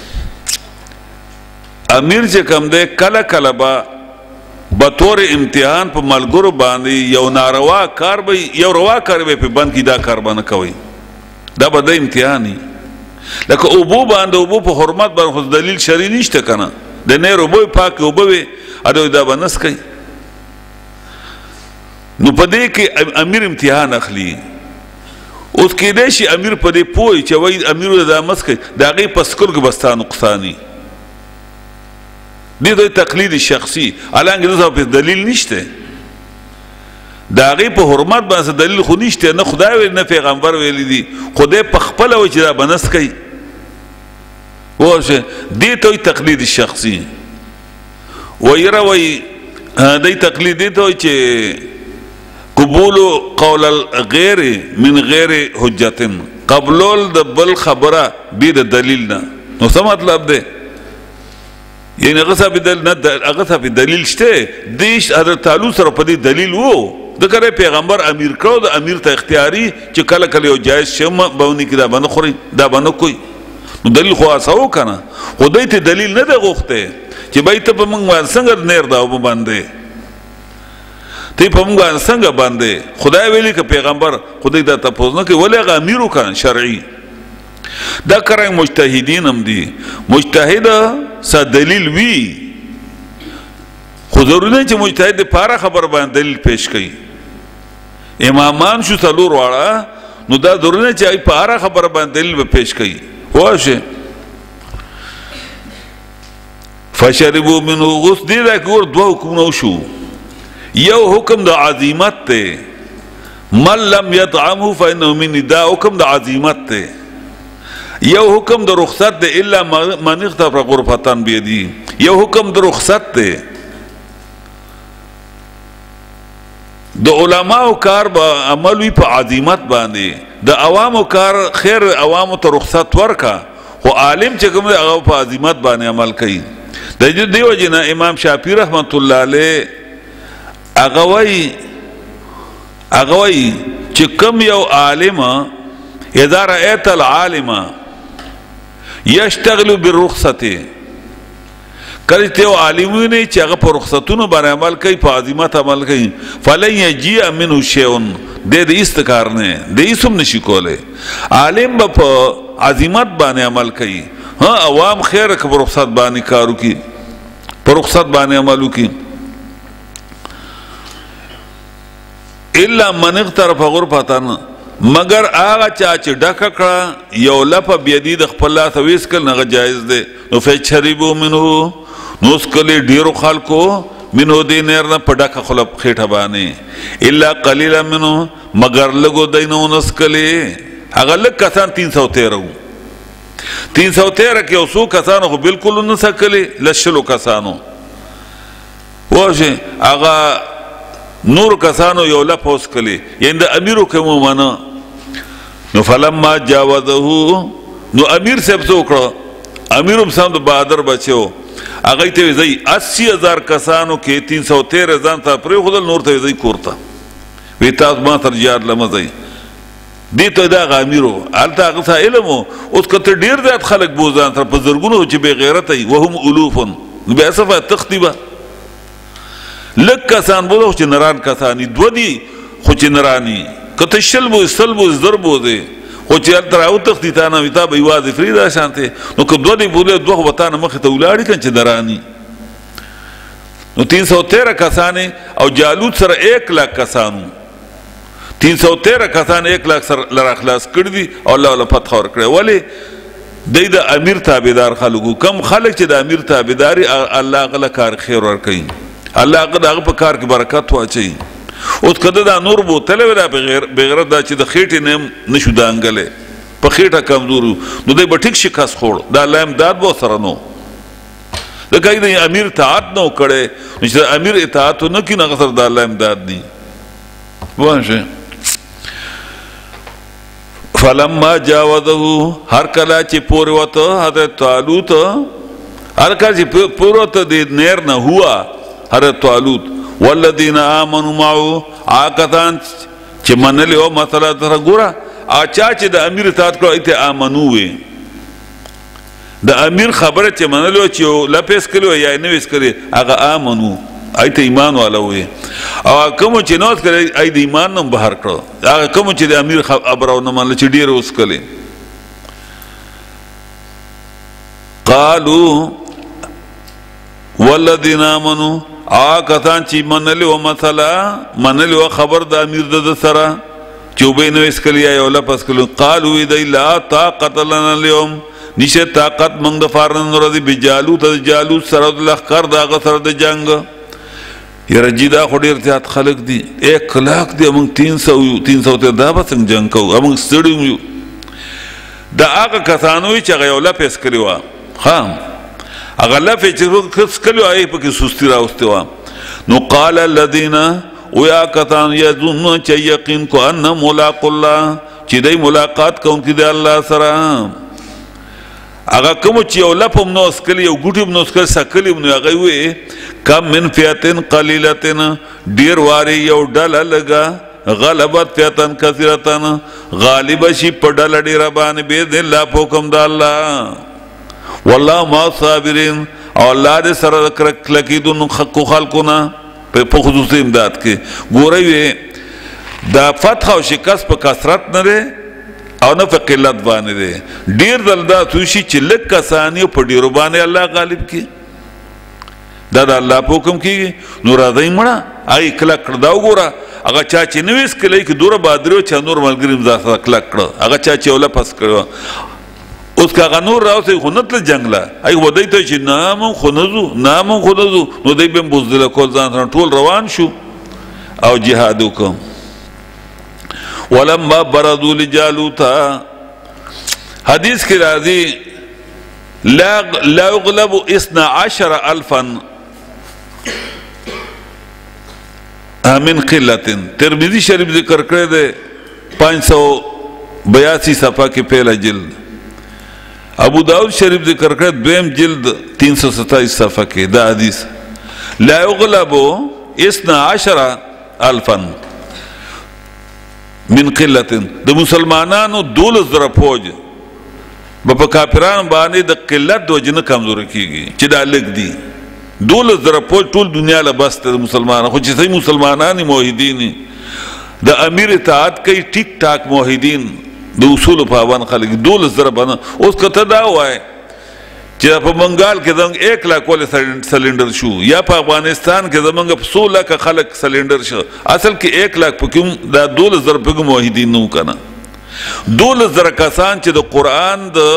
امیر چې کوم دی کله کله با بطور امتحان په ملګرو باندې یو ناروا کار به یو روا کار به په بند کی دا کار باندې کوي دا به د امتحاني لکه ابو باندې ابو په حرمت باندې دلیل شرعي نشته کنه د نه ربوي پاک وبوي اده دا بنس کوي نو پدې کې امیر امتحان اخلي اوس کې دې شي امیر پدې پوي چې وای امیر د مس کوي دا غي پسکل کې بستا نقصانی دې دوی تقلید شخصي الانګ د په دلیل نشته دا غي په حرمت باندې دلیل خو نشته نه خدای ویل نه پیغمبر ویل دي خدای په خپل و چې دا بنس کوي وشه دې ته تقلید شخصي ويروي هدي تقلید ته چې قبول قول الغير من غير حجه قبول د بل خبره به د دلیل نه نو څه مطلب ده یعنی هغه په دلیل شته دیش حضرت تعالی سره په دې دلیل وو د کړه پیغمبر امیر کړو د امیر ته اختیاري چې کله کله یو جایز شمه بونی کې دا باندې خوري دا باندې کوئی نو دلیل خو اساو کنه خدای ته دلیل نه ده غوښته چې بای ته په موږ څنګه نیر دا وباندې ته په موږ څنګه باندې خدای ویلي ک پیغمبر خدای دا تاسو نه کوي ولې امیر وکړ شرعي دا کرای مجتهدین هم دي مجتهد څه دلیل وی خو ضروري نه چې مجتهد د پاره خبر باندې دلیل پیش کړي امامان شو څلور واړه نو دا ضروري نه چې پاره خبر باندې دلیل پیش کړي واشه فشربوا منه غس دي دا ګور دوه حکم شو یو حکم د عظمت ته من لم يطعمه فانه من دا حکم د عظمت ته یو حکم د رخصت ده الا من اختفى غرفتان بيدي یو حکم د رخصت ده د علماء کار با عمل وی په عظمت باندې د عوامو کار خیر عوامو ته رخصت ورکا خو عالم چې کوم هغه په عظمت باندې عمل کوي د دیو جنا امام شافعي رحمت الله علیه هغه وی هغه وایي چې کوم یو عالم اذا رأيت العالم يشتغل بالرخصة کله ته یو عالم ویني چې هغه په رخصتونو باندې عمل کوي په عظمت عمل کوي فلن يجيء منه شيء د استکار نه د اسم نشي کوله عالم په عظمت باندې عمل کوي ها عوام خیر که په رخصت باندې کارو کی په رخصت باندې عملو کی الا من اغترف غرفتن مگر هغه چا چې ډکه کړه یو لپه بيدی د خپل لاس ویس کل نه جایز ده نو فشربوا منه نو اسکلی ډیرو خلکو منو دی نیر نه په ډکه خلب خېټه باندې الا قليلا منه مگر لګو دینو نسکلی هغه لږ کسان 313 313 کې اوسو کسانو خو بالکل نه سکلی لشلو کسانو واشه هغه نور کسانو یو لپوس کلی یند امیرو کوم معنا نو فلما جاوزه نو امیر صاحب څو کړه امیرم سم د بہادر بچو هغه ته وی 80000 کسانو کې 313 ځان ته پرې خدل نور ته وی کوړه وی تاسو ما تر یاد لمزي دې ته دا امیرو الته هغه علم اوس کته ډیر زیات خلک بوزان تر په زرګونو چې بے غیرت وي وهم الوف به صفه تختبه لک کسان بوله چې نران کسانی دو دي خو چې نرانی کته شلبو سلبو ضربو دي خو چې تر او تختیتانه وتا به واز فریدا شانته نو که دو دي بوله دوه وطن مخ ته ولاړی کنه چې درانی نو 313 کسانه او جالوت سره 1 لک کسانو 313 کسان 1 لک سره لر اخلاص کړی دي او الله ولا فتح ور کړی ولی د امیر تابعدار خلکو کم خلک چې د امیر تابعداري الله غل کار خیر ور کوي الله هغه په کار کې برکت واچي اوس کده دا نور بو تل ولا بغیر دا چې د خېټې نیم نشو دانګله په خېټه کمزور نو دوی به ټیک شکاس خور دا الله امداد به سره نو د کای د امیر اطاعت نو کړي چې امیر اطاعت نو کینه غسر د الله امداد دي واشه فلما جاوزه هر کله چې پور وته حضرت طالوت هر کله چې پور وته د نیر نه هوا حضرت طالوت والذین آمنوا معه آکتان چې منلی او مسله تر ګوره اچا چې د امیر اطاعت کړو ایته امنو وي د امیر خبره چې منلی چې لپس کړو یا نه وس کړي هغه امنو ایته ایمان والا وي او کوم چې نوت کړي ای د ایمان نوم بهر کړو هغه کوم چې د امیر خبرو نه منل چې ډیر اوس کړي قالوا والذین آمنوا کسان چې منلی و مسله منلی و خبر د امیر د سره چوبې نو اس کلی یا لپس کلو قالوا اذا لا طاقت لنا اليوم نشه طاقت موږ د فارن ورځي بجالوت د جالوت سره د لخر د غسر د جنگ یرجیدا خډیر ته خلق دي 1 लाख دي موږ 300 ته دا به څنګه جنگ کوو موږ ستړي دا هغه کسانو چې غیو لپس کلیوا خام اگر لفه چې کس کلو آئی پا که سستی راوستی وام نو قال الذین ویا کتان یظنون چه یقین کو ان ملاق اللہ چه دی ملاقات کون کی دی اللہ سرا اگر کمو چه یو لپم نو اسکلی یو گوٹیم نو اسکلی سکلیم نو اگیوی کم من فیتن قلیلتن دیر واری یو ڈل لگا غلبت فیتن کثیرتن غالب شی پا ڈل دیر بانی بید اللہ پوکم دا اللہ والله ما صابرین او الله دې سره کلکیدون خو خلقونه په خصوصي امداد کې ګورې دا فتح او شکست په کثرت نه ده او نه په قلت باندې ده ډیر دلدا توشي چې لک کسانی په ډیرو باندې الله غالب کی دا د الله په حکم کې نور راځي مړه اي کلک کړه دا وګوره هغه چا چې نوېس کلی کې دوره بادرو چا نور ملګریم ځا کلک کړه هغه چا چې ولا پس کړو اوس کا غنور راوسي خونت له جنگلا اي ودی ته چې نام خونزو نو دای به بوزدل کول ځان ټول روان شو او جهاد وکم ولما برزوا لجالوت حدیث کې راځي لا يغلب 12000 من قلت ترمذی شریف ذکر کړی دی 582 صفحه کې پہلا جلد ابو داود شریف ذکر کړ دویم جلد 327 صفحه کې دا حدیث لا يغلب 12000 من قلت د مسلمانانو 12,000 فوج په کافرانو باندې د قلت د وجنه کمزوري کیږي چې دا لګ دي 12,000 فوج ټول دنیا له بس ته مسلمان خو چې صحیح مسلمانان موحدین د امیر اطاعت کوي ټیک ټاک موحدین د اصول پابند خلک 12,000 باندې اوس کته دا وای چې په بنگال کې زموږ 1 लाख ول سلندر شو یا په افغانستان کې زموږ 100 लाख خلک سلندر شو اصل کې 1 लाख په کوم دا 12,000 په موحدین نو کنه 12,000 کسان چې د قران د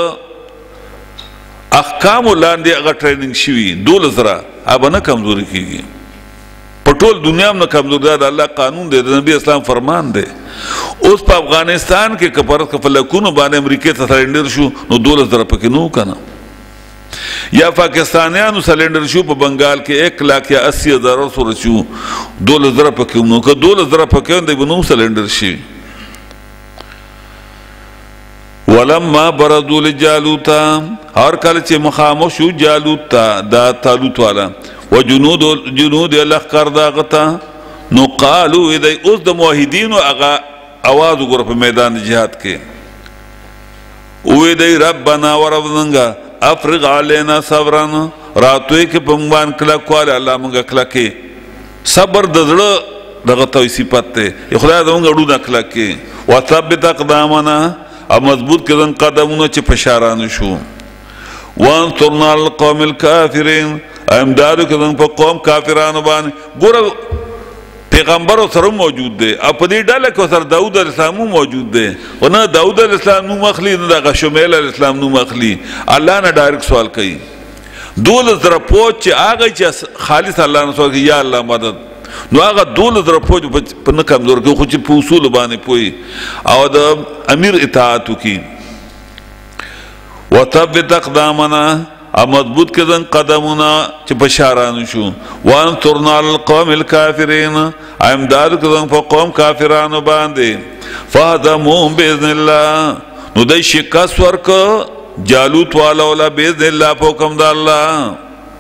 احکام لاندې هغه ټریننګ شوی 12,000 اب نه کمزوري کیږي په ټول دنیا هم نه کمزوري ده الله قانون دی د نبی اسلام فرمان دی اوس په افغانستان کې کفر کفلکونو باندې امریکا ته سلندر شو نو 12,000 پکې نو کنه یا پاکستانیانو سلندر شو په بنگال کې 1 लाख یا 80,000 سره شو 12,000 پکې نو که 12,000 پکې دی بنو سلندر شي ولما بردوا لجالوت هر کله چې مخامخ شو جالوت ته دا طالوت والا وجنود الاخر داغتا نو قالو اذا اوس د موحدینو هغه आवाज وګور په میدان جهاد کې وې دی ربنا وربنا افرغ علينا صبرا راتوي کې پنګوان کلا کول الله مونږه کلا کې صبر د زړه دغه توي صفات ته خدای دغه اډو نکلا کې وثبت اقدامنا ا مضبوط کړه قدمونه چې فشارانه شو وانصرنا القوم الكافرين امدادو کړه په قوم کافرانو باندې ګور پیغمبر سره موجود دی او په دې ډله کې سره داوود علیه السلام موجود دی او نه داوود علیه السلام نو مخلی نه د شمیل علیه السلام نو مخلی الله نه ډایرکټ سوال کوي 12,000 پوچ چې هغه چې خالص الله نه سوال کوي یا الله مدد نو هغه 12,000 فوج په نه کمزور کې خو چې په اصول باندې پوي او د امیر اطاعت کی وثبت اقدامنا ا مضبوط کړه قدمونه چې بشارانو شو وان ترنا القوم الكافرين امداد کړه په قوم کافرانو باندې فهدمهم باذن الله نو د شکاس ورک جالوت والا ولا باذن الله په حکم د الله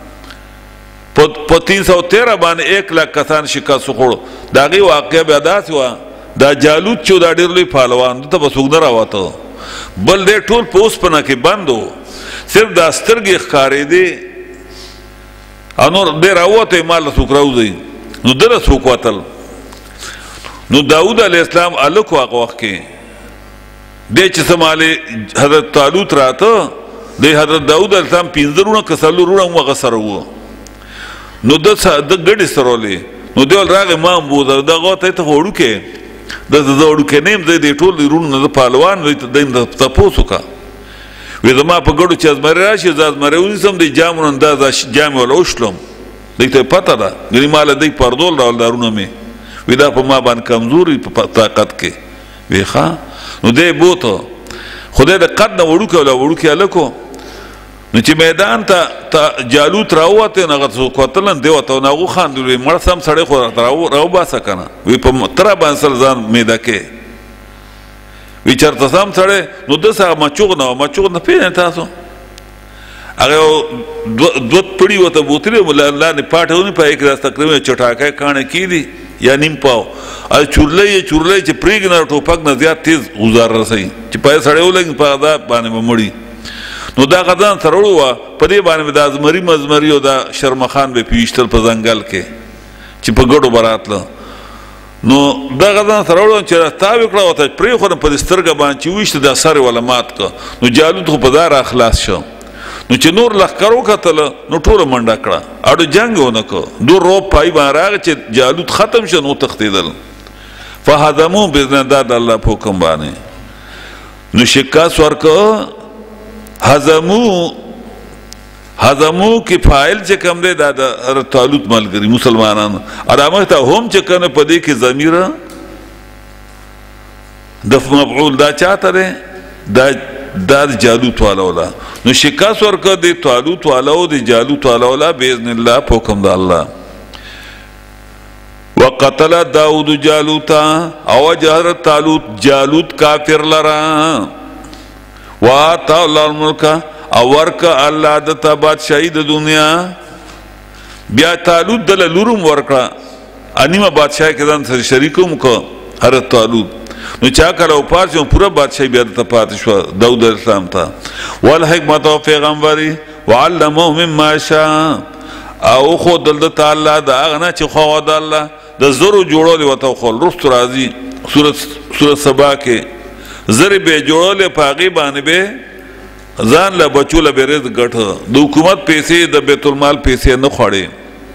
په 313 باندې 1 लाख کسان شکست خوړو داغي واقع به ادا شو دا جالوت چې دا ډېر لوی پهلوان ته بسوګ نه راوته بل دې ټول پوس پنه کې بندو صرف دا سترګې ښکارې دي انور دې راوته مال څوک راوځي نو دره څوک وتل نو داوود علیه السلام الکو هغه وخت کې دې چې سماله حضرت طالوت راته د حضرت داوود علیه السلام 15 کسلو وغه سره وو نو د ګډي سرولې نو دیول راغه ما بوزه دغه ته وړو کې د وړو کې نیم د ټول رونو د پهلوان د تاسو کا وې زما په ګډو چې ازمر راشي زازمر ونسم د جامون انداز جام ولا وشلم دته پته ده غني مال د پردول راول دارونه می وې دا په ما باندې کمزوري په طاقت کې وې ښا نو دې بوته خدای د قد نه وړو کې ولا وړو کې الکو نو چې میدان ته جالوت راوته نه غوښتل کوتلن دی وته نو خان دی مړ سم سړی خو راو باسه کنه وی په تر باندې ځان میدا کې وی چرته سم سړی نو د سره مچوغ نه پیژنې تاسو هغه دوت پړی وته بوتره مولا الله نه پاټونه په یک راست تقریبا چټاکه کانه کیدی یا نیم پاو ا چورلې چې پریګنر ټوپک نه زیات تیز گزار رسي چې پای سړی ولګ په دا باندې مړی نو دا غدان سرړو په دې باندې د ازمري مزمري او د شرمخان به پیشتل په ځنګل کې چې په ګډو براتله نو دا غدان سرړو چې راستا وکړه او ته پرې خو په سترګه باندې وښته د سر ولا مات کو نو جالوت خو په دار اخلاص شو نو چې نور لخرو کتل نو ټول منډه کړه اړو جنگ ونکو دور رو پای باندې چې جالوت ختم شو نو تختیدل فهدمو باذن الله په حکم باندې نو شکاس ورکو هزمو کی فاعل چې کوم دی دا د طالوت ملګری مسلمانانو ارامه ته هم چې کنه پدې کې ضمیر د مفعول دا چاته دی دا جالوت والا ولا نو شکاس ورکه دی طالوت والا او دی جالوت والا ولا باذن الله په حکم د الله وقتل داود جالوت او جهر طالوت جالوت کافر لرا واتا الله الملک او ورک الله د تبات شهید دنیا بیا طالوت دل لورم ورکا انیمه بادشاہ کې ځان سره شریکوم کو هر طالوت نو چا کله وپاسي پوره بادشاہي بیا ته پاتې شو داود علیه السلام ته والحکمت او پیغمبري وعلمه مما شاء او خو دل تعالی دا غنه چې خو د الله د زرو جوړول وته خو رست راځي سورۃ سبا کې زر به جوړول پاغي باندې به ځان له بچو له بیرز ګټه د حکومت پیسې د بیت المال پیسې نه خوړې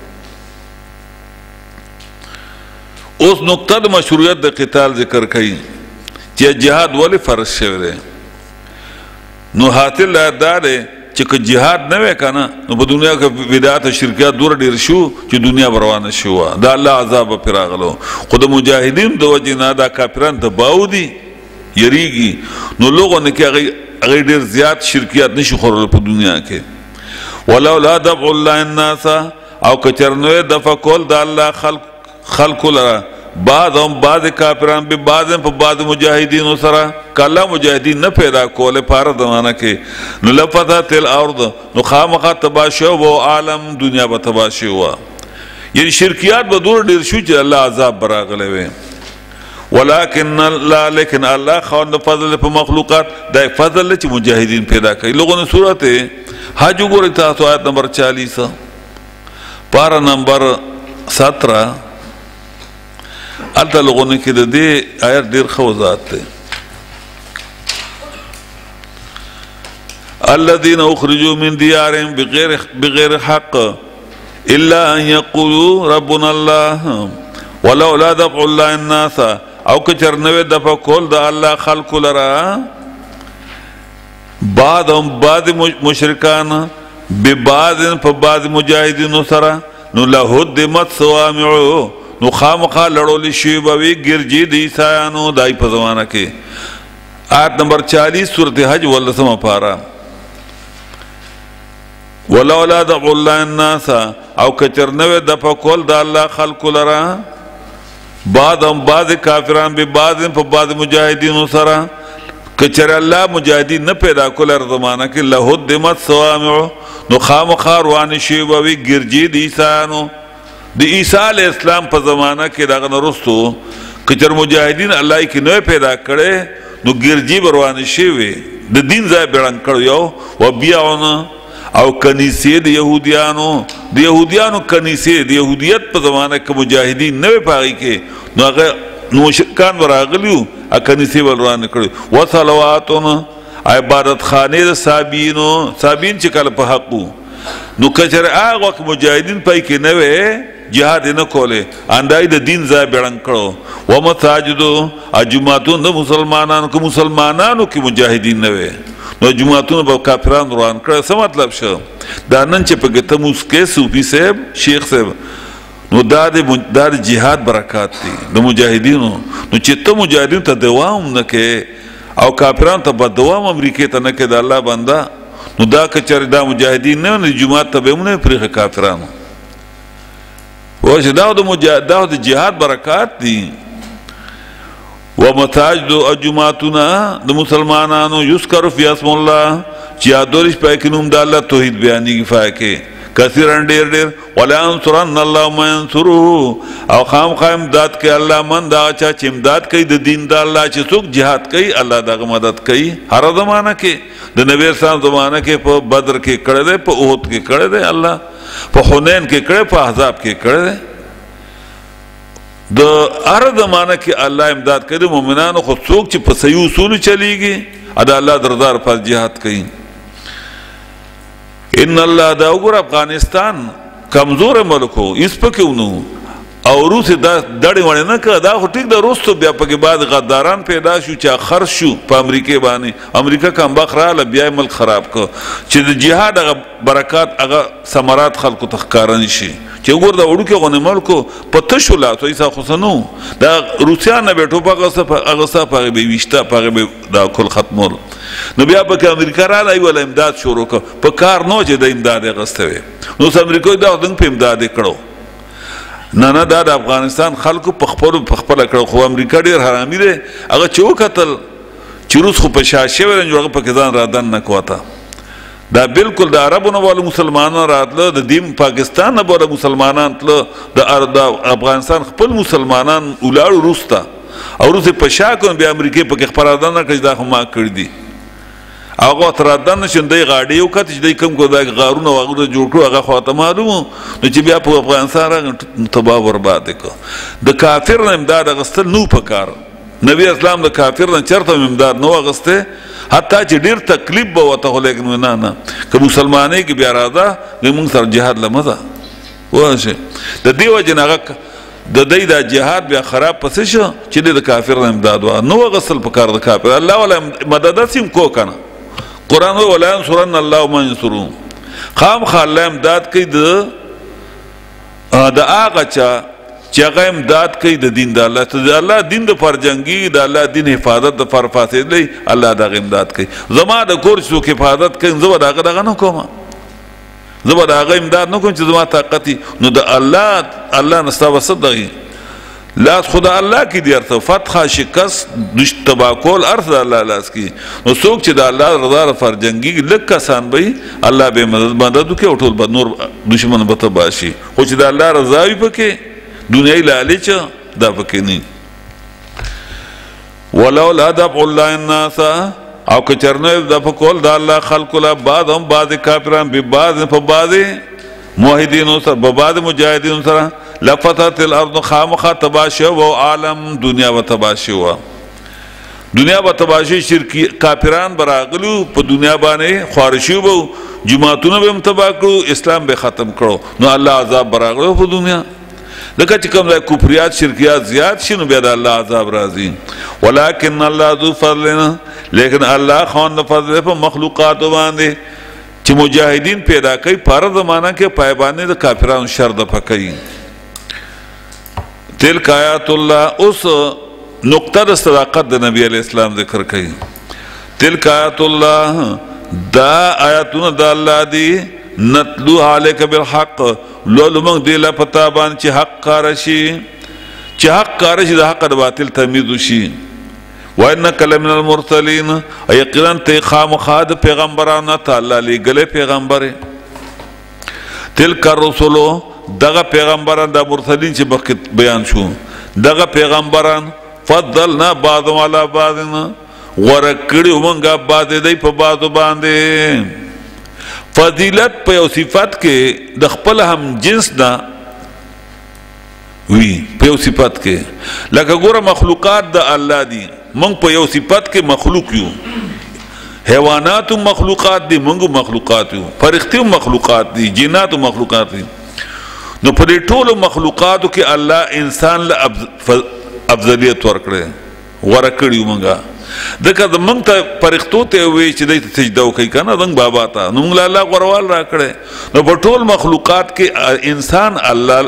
اوس نقطه د مشروعیت د قتال ذکر کړي چې جهاد ولې فرض شوی دی نو حاصل دا دی چې که جهاد نه وای کنه نو په دنیا کې بدعت او شرکیات دور ډیر شو چې دنیا روانه شو دا الله عذاب پر راغلو خود مجاهدین د وجه نه دا کافرانو ته باودي یریږي نو لوګو نه کې هغه ډیر زیات شرکیات نشي خورل په دنیا کې ولولا دفع الله الناس او کچرنوې دفع کول د الله خلق لرا بعض کافران به بعض په بعض مجاهدین سره کله مجاهدین نه پیدا کوله پاره زمانہ کې نو لفتات الارض نو خامخا تباشو او عالم دنیا به تباشو یعنی شرکیات به دور ډیر شو چې الله عذاب براغله وي ولكن الله لیکن الله خوند فضل په مخلوقات د فضل چې مجاهدین پیدا کوي لوګو سورته حج وګورئ تاسو آیت نمبر 40 پارا نمبر 17 الته لغونه کې د دې آیت ډیر خوځات دی الذين اخرجوا من ديارهم بغير حق الا ان يقولوا ربنا الله ولولا دفع الله الناس او کچرنوې دفع کول د الله خلق لرا بعض مشرکان ببعض فبعض مجاهدين سره نو لهدمت صوامع نو خامخا لړول شي به ګرځي د عیسایانو دای په زمانہ کې آیت نمبر 40 سورۃ حج ولسمه پارا ولولا دفع الله الناس او کچرنوې دفع کول د الله خلق لرا بعض کافران به بعض په بعض مجاهدین سره کچر الله مجاهدین نه پیدا کول ر زمانہ کې لهدمت صوامع نو خامخا روان شي به ګرځي د عیسایانو د عیسی علیہ السلام په زمانہ کې دغه نرستو کچر مجاهدین الله کې نو پیدا کړي نو ګرځي بروان شي وي د دین ځای بیان کړو یو و بیاونه او کنیسې د يهوديانو کنیسې د يهودیت په زمانہ کې مجاهدین نه پاغي کې نو هغه مشرکان وراغلیو ا کنیسې ولران کړو و صلواتون عبادت خانه د صابین چې کله په حقو نو کچر هغه مجاهدین پای کې نه وي جهاد نه کوله اندای د دین ځای بیان کړو و مساجد اجماعتون د مسلمانانو کې مجاهدین نه وي نو جماعتونو په کافرانو روان کړ څه مطلب شو دا نن چې په ګټه مسکه صوفي صاحب شیخ صاحب نو دا د جهاد برکات دي د مجاهدینو نو چې ته مجاهدین ته دوام نه کې او کافرانو ته په دوام امریکای ته نه کې د الله بنده نو دا کچر دا مجاهدین نه جماعت ته به نه پرې کافرانو وجه دا د جهاد برکات دي ومساجد اجماعتنا د مسلمانانو یذکر فی اسم الله چې ادورش پای کې نوم د الله توحید بیانې کفایه کې کثیرن ډیر ولا انصرن الله ما ينصره او خام داد کې الله من دا چې امداد کوي د دین د الله چې څوک jihad کوي الله دغه مدد کوي هر زمانہ کې د نبی اسلام زمانہ کې په بدر کې کړه ده په احد کې کړه ده الله په حنین کې کړه په احزاب کې کړه ده د هر زمانہ کې الله امداد کوي مؤمنانو خو څوک چې په صحیح اصول چلیږي ادا الله دربار پر jihad کوي ان الله دا وګور افغانستان کمزور ملک هو اس پکونو او روس دا دړې ونه نه کړه دا خو ټیک د روسو بیا پکې بعد غداران پیدا شو چې خرج شو په امریکای باندې امریکا کم بخراله بیا ملک خراب کو چې د جهاد هغه برکات هغه ثمرات خلکو تخکارن شي چې ګور دا وړو کې غو ملکو پته شو لا تو ایسا خصنو دا روسیا نه بیٹو هغه صفه به وشته هغه دا کل ختمول نو بیا په امریکا را لای ول امداد شروع په کار نو چې د امداد غستوي نو امریکا دا دنګ په امداد کړو نه دا د افغانستان خلکو په خپل کړو خو امریکا ډیر حرامي دی هغه چې وکتل چې روس خو په شاشه ورنجوغه په ځان را دن نه کوته دا بالکل د عربونو ول مسلمانانو راتله د دیم پاکستان نه بوله مسلمانان تله د افغانستان خپل مسلمانان ولاړ روستا او روس په شا کو بیا امریکای په کې خبردان کړي دا خو ما کړی دي هغه ترادن شندې غاډي یو کته چې کوم کو دا غارونه واغره جوړ کړو هغه خاطر معلوم نو چې بیا په افغانستان راغ تباہ برباد کو د کافر نه امداد غستل نو پکار نبی اسلام د کافر نه چرته امداد نو غسته حتی چې ډیر تکلیف به وته لیکن نه که مسلمانې کې بیا راځه موږ سره جهاد لمزه واشه د دیو جنغه د دې د جهاد بیا خراب پس شو چې د کافر نه امداد و نو غسل پکار د کافر الله ولا مدد سیم کو کنه قرآن ولا ينصرن الله من ينصرون خام خاله امداد کوي د هغه چا چې هغه امداد کوي د دین د الله ته د الله دین د فرجنګي د الله دین حفاظت د فر فاسدې الله د امداد کوي زما د کور څو حفاظت کوي زما دغه نه کوم زما دغه امداد نه کوم چې زما طاقت نو د الله نستا وسدغي لا خدا الله کی دی ارث فتح شکست دش تباکول ارث الله لاس کی نو څوک چې د الله رضا فرجنګي لکه سان به الله به مدد کوي او ټول به نور دشمن به تباشي خو چې د الله رضا وي پکې دنیاي لالچ دا پکې نه ولو لا دفع الله الناس او که چرنه د فکول د الله خلق لا بعد هم بعد کافران به بعد په بعد موحدین سره په بعد مجاهدین سره لفتت الارض خامخا تباشی و عالم دنیا و تباشی و دنیا و تباشی شرکی کافران براغلو پا دنیا بانے خوارشی و جماعتون بے متباہ کرو اسلام بے ختم کرو نو اللہ عذاب براغلو پا دنیا لکه چې کوم ځای کفریات شرکیات زیات شي نو بیا د الله عذاب راځي ولکن الله ذو فضل لیکن الله خوان د فضل په مخلوقات باندې چې مجاهدین پیدا کوي پر زمانہ کې پایبانه د کافرانو شر د پکې تلک آیات الله اوس نقطه د صداقت د نبی علیہ السلام ذکر کوي تلک آیات الله دا آیاتونه د الله دی نتلو علیک بالحق لولو موږ دی لا پتا باندې چې حق کار شي د حق د باطل تمیز شي وانک لمن المرسلین یقینا ته خامخا د پیغمبرانو تعالی لګل پیغمبر تلک الرسل دغه پیغمبران د مرسلین چې وخت بیان شو دغه پیغمبران فضلنا بعضهم على بعض ورکړو موږ بعض دی په بعض باندې فضیلت په یو صفت کې د خپل هم جنس دا وی په یو صفت کې لکه ګوره مخلوقات د الله دي موږ په یو صفت کې مخلوق یو حیوانات مخلوقات دي موږ مخلوقات یو فرښتې مخلوقات دي جنات مخلوقات دي نو په دې ټولو مخلوقاتو کې الله انسان له افضلیت ورکړي ورکړي موږ دغه موږ ته فرښتو ته وی چې د سجده کوي کنه دنګ بابا ته نو موږ الله غوروال را کړي نو په ټول مخلوقات کې انسان الله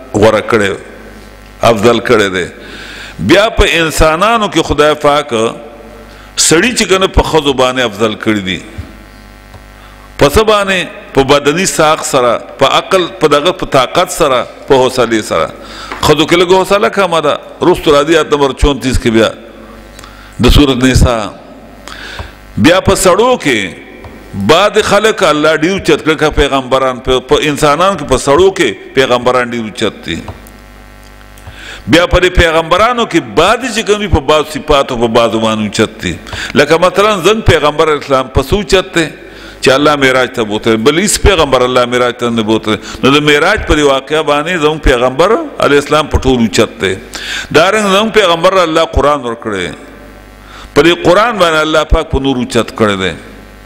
ورکړي افضل کړي دي بیا په انسانانو کې خدای پاک سړی چې کنه په خود باندې افضل کړي دي په سبانه په بدني ساق سره په عقل په دغه په طاقت سره په حوصله سره خود کې له حوصله کما ده رست رادیات نمبر 34 کې بیا د سورۃ نساء بیا په سړو کې بعد خلق الله ډیو چت کړه پیغمبران په انسانانو کې په سړو کې پیغمبران ډیو چت دي بیا په پیغمبرانو کې بعد چې کومي په بعض صفاتو په بعض باندې چت دي لکه مثلا زن پیغمبر اسلام په سو چت ته چې الله معراج ته بوته بل هیڅ پیغمبر الله معراج ته نه بوته نو د معراج پر واقعا باندې زموږ پیغمبر علی اسلام په ټولو چت ته دارنګ زموږ پیغمبر الله قرآن ورکړي پر قرآن باندې الله پاک په نور چت کړی دی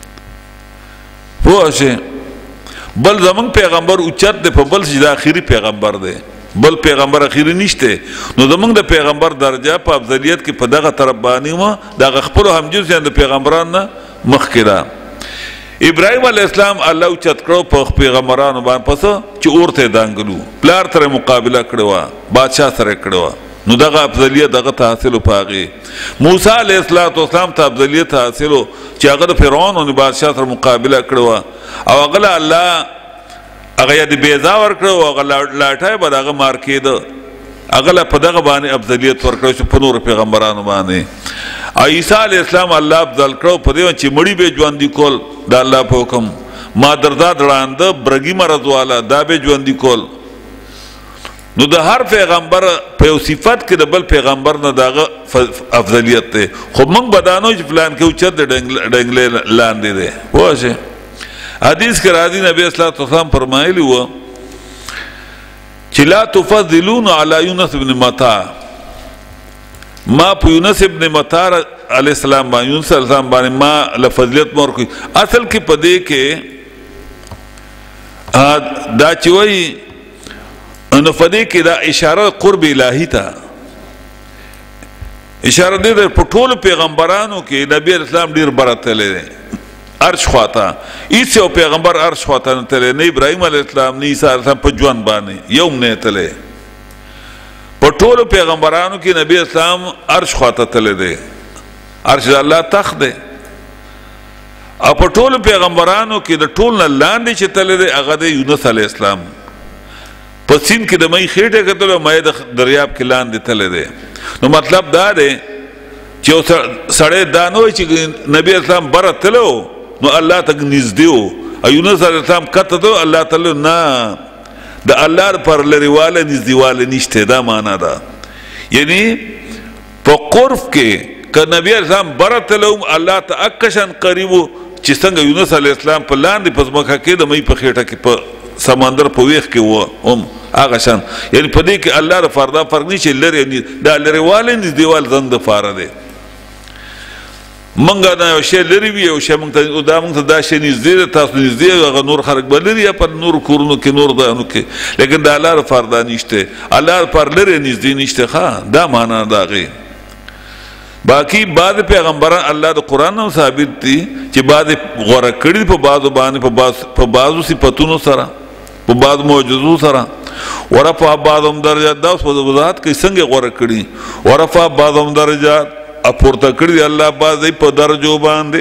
پوه بل زمون پیغمبر اوچت دی په بل چې د اخیری پیغمبر دی بل پیغمبر اخیری نشته نو زمون د پیغمبر درجه په افضلیت کې په دغه طرف باندې ما د خپل همجنس د پیغمبرانو مخکې ده ابراهیم علیه السلام الله اوچت کړو په پیغمبرانو باندې پس چې اورته دانګلو پلار تر مقابله کړو بادشاہ سره کړو نو دغه افضلیت دغه تحصیل پاغي موسی علیہ السلام ته افضلیت حاصل چې هغه د فرعون او بادشاہ سره مقابله کړو او هغه الله هغه د بیزا ور کړو هغه لاټای به دغه مار کېد هغه په دغه باندې افضلیت ور کړو چې په نور پیغمبرانو باندې عیسی علیہ السلام الله افضل کړو په دې چې مړی به ژوند کول د الله په حکم ما دردا دړاند برګی مرز والا دا به ژوند کول نو د هر پیغمبر په یو صفت کې د بل پیغمبر نه دغه افضلیت دی خو موږ بدانو چې فلان کې اوچت د ډنګلې لاندې دی پوه شئ حدیث کې راځي نبی صلی الله علیه وسلم فرمایلی و چې لا تفضلون علی یونس بن متا ما په یونس ابن متا علیه السلام باندې یونس علیه السلام باندې ما لفضلیت مور کوي اصل کې پدې کې دا چې وایي نو پدې کې دا اشاره قرب الهی ته اشاره دې په ټولو پیغمبرانو کې نبی اسلام ډیر برتللی دی عرش خواته هیڅ یو پیغمبر عرش خواته نه تللی نه ابراهیم علیه السلام نه عیسی علیه السلام په ژوند باندې یو نه تللی په ټولو پیغمبرانو کې نبی اسلام عرش خواته تللی دی عرش د الله تخت دی او په ټولو پیغمبرانو کې د ټول نه لاندې چې تللی دی هغه د یونس علیه السلام په سیند کې د مې خېټه کتل او مې د دریاب کې لاندې تللی دی نو مطلب دا دی چې یو سړی دا نه وایي چې نبی اسلام بره تلو نو الله ته نږدې و یونس علیه السلام کته ته الله تعالی نه د الله پر لرېواله نږدېواله نشته دا معنا ده یعنی په قرب کې که نبی علیه السلام بره تلو الله ته اکشن قریب و چې څنګه یونس علیه السلام په لاندې په ځمکه کې د مې په خېټه کې په سمندر په ویښ کې و هم هغه شان یعنی په دې کې الله د فردا فرق نه چې لرې دا لرېواله نږدېواله زنګ دپاره دی منګه دا یو شی لرې وي یو شی موږ ته دا شی نږدې ده تاسو نږدې هغه نور خلک به لرې یا په نورو کورونو کې نور دانو کې لیکن د الله لپاره دا نشته الله لپاره لرې نږدې نشته ښه دا معنا د هغې باقي بعض پیغمبران الله د قرآن هم ثابت دي چې بعضې غوره کړي په بعضو باندې په بعضو صفتونو سره په بعضو معجزو سره ورفع بعضهم درجات دا اوس په وضاحت کوي څنګه غوره کړي ورفع بعضهم درجات اپورته کړي الله بعضې په درجو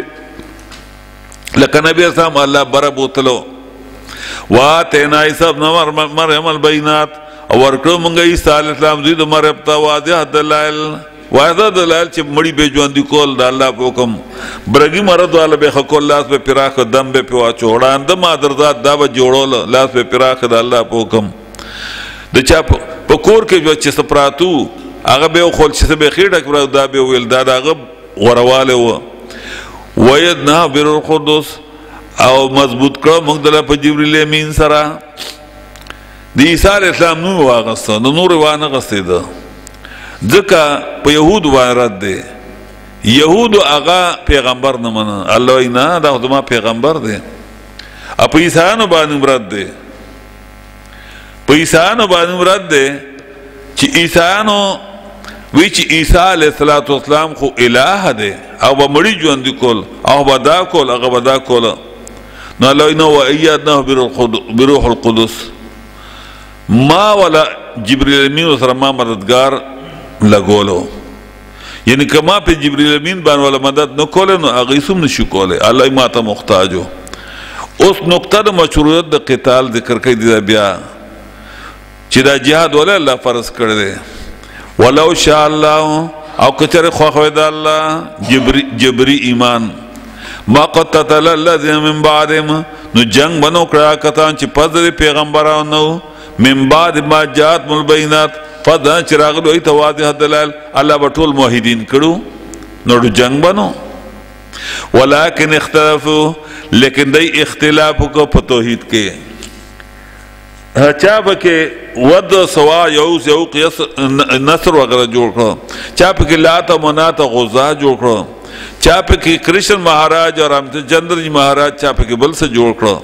باندې لکه نبی اسلام الله بره بوتلو واتینا عیسی ابن مریم البینات او ورکړو موږ عیسی علیه السلام زوی د مریم ته واضح دلایل چې مړي به ژوندي کول د الله په حکم برګي مرض والا به ښه کول لاس به پراخ دم به پې واچو وړانده مادرزاد دا به جوړول لاس به پراخ د الله په حکم د چا په کور کې چې څه پراتو هغه به وخول چې څه به خېټه کړه دا به ویل دا د هغه غوروالی و ویدناه بروح القدس او مضبوط کړه موږ دله په جبریل امین سره د عیسی علیه السلام نوم واغسته د نور وانغستېده ځکه په یهودو باندې رد دی یهودو هغه پیغمبر نه منه الله وایي نه دا خو زما پیغمبر دی او په عیسیانو باندې رد دی په عیسیانو باندې رد دی چې عیسیانو وی چې عیسی علیه السلام خو اله دی او به مړي ژوندي کول او به دا کول هغه به دا کول نو الله وایي نو وایدناه بروح القدس ما ولا جبریل امین سره ما مددگار لګولو یعنی که ما په جبریل امین باندې ولا مدد نه کوله نو هغه هیڅ هم نشي کولی الله ما ته محتاج و اوس نقطه د مشروعیت د قتال ذکر کوي دی بیا چې دا جهاد ولا الله فرض کړی دی ولو شاء الله او کچره خوښ د الله جبري ایمان ما قتل الذين من بعدهم نو جنگ بنو کړه کتان چې پس پیغمبرانو من بعد ما جاءت البينات فدا چراغ دوی ته واضح دلال الله به ټول موحدین کړو نو جنگ بنو ولكن اختلافو لیکن دی اختلاف کو په توحید کې چا پکې ود سوا یو قیاس نصر وغیرہ جوړ کړو چا پکې لات او منات غزا جوړ کړو چا پکې کرشن مہاراج اور رامچندر جی مہاراج چا پکې بل څه جوړ کړو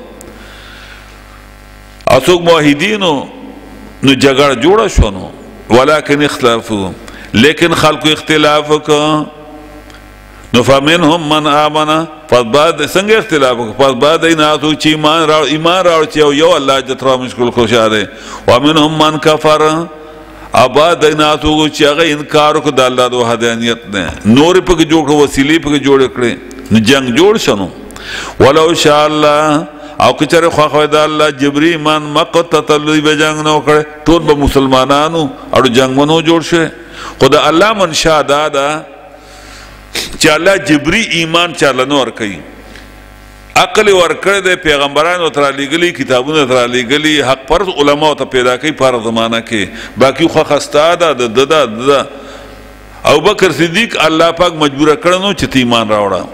اسوک موحدینو نو جګړه جوړه شو نو ولكن اختلافو لیکن خلق اختلاف کو نو فمنهم من آمن پس بعد څنګه اختلاف پس بعد ناسو چې ایمان راوړ چې یو الله جترا مشکل خوشاله ومنهم من کفر اباد ناسو چې هغه انکار وکړ د الله د وحدانیت نه نور په جوړ وسیلې په جوړ کړې نو جنگ جوړ شنو ولو شاء الله او کچره خو د الله جبري من مقتتل به جنگ نو کړ ټول به مسلمانانو اړو جنگ منو جوړ شه خدای الله منشا دادا چې الله جبري ایمان چاله نور کوي عقل ورکړی دی پیغمبرانو ته رالیږلي کتابونه ته رالیږلي حق پرست علماو ته پیدا کوي په هر زمانه کې باقي خوښه ستا ده د ده ابوبکر صدیق الله پاک مجبوره کړی نو چې ته ایمان راوړه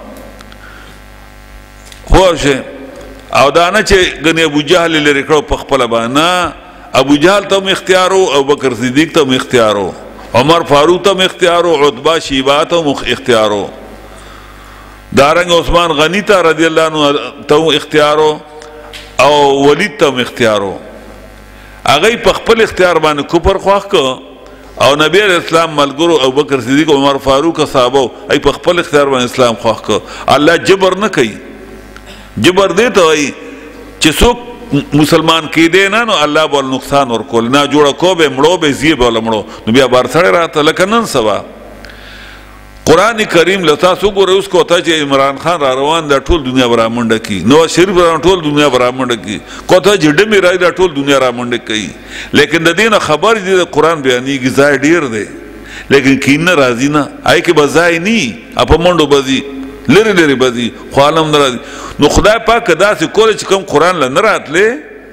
خو شه او دا نه چې ګنې ابوجهل یې لرې کړو په خپله باندې ابوجهل ته هم اختیار و ابوبکر صدیق ته هم اختیار و عمر فاروق ته هم اختیار و عتبه شیبه ته هم اختیار و دارنګ عثمان غنی ته رضی الله عنه ته اختیار او ولید ته اختیار هغه په خپل اختیار باندې کفر خوښ کو او نبی اسلام ملګرو ابوبکر صدیق عمر فاروق صحابه ای په خپل اختیار باندې اسلام خوښ کو الله جبر نه کوي جبر دی ته وای چې څوک مسلمان کېدی نه نو الله بول نقصان ورکول نه جوړه کو به مړو به زی بول مړو نو بیا بار سره راته لکه نن سبا قرآن کریم لتا سو ګوره اوس کوته چې عمران خان را روان دا ټول دنیا برامنډه کی نواز شریف را ټول دنیا برامنډه کی کوته جډه می راي دا ټول دنیا رامنډه کوي لیکن د دین خبر دي د قرآن بیانېږي ځای ډیر دی لیکن کین راځي نه آی کې بځای ني اپ منډو بځي لری لری بځي خو عالم درځي نو خدای پاک داسې کول چې کوم قرآن ل نه راتله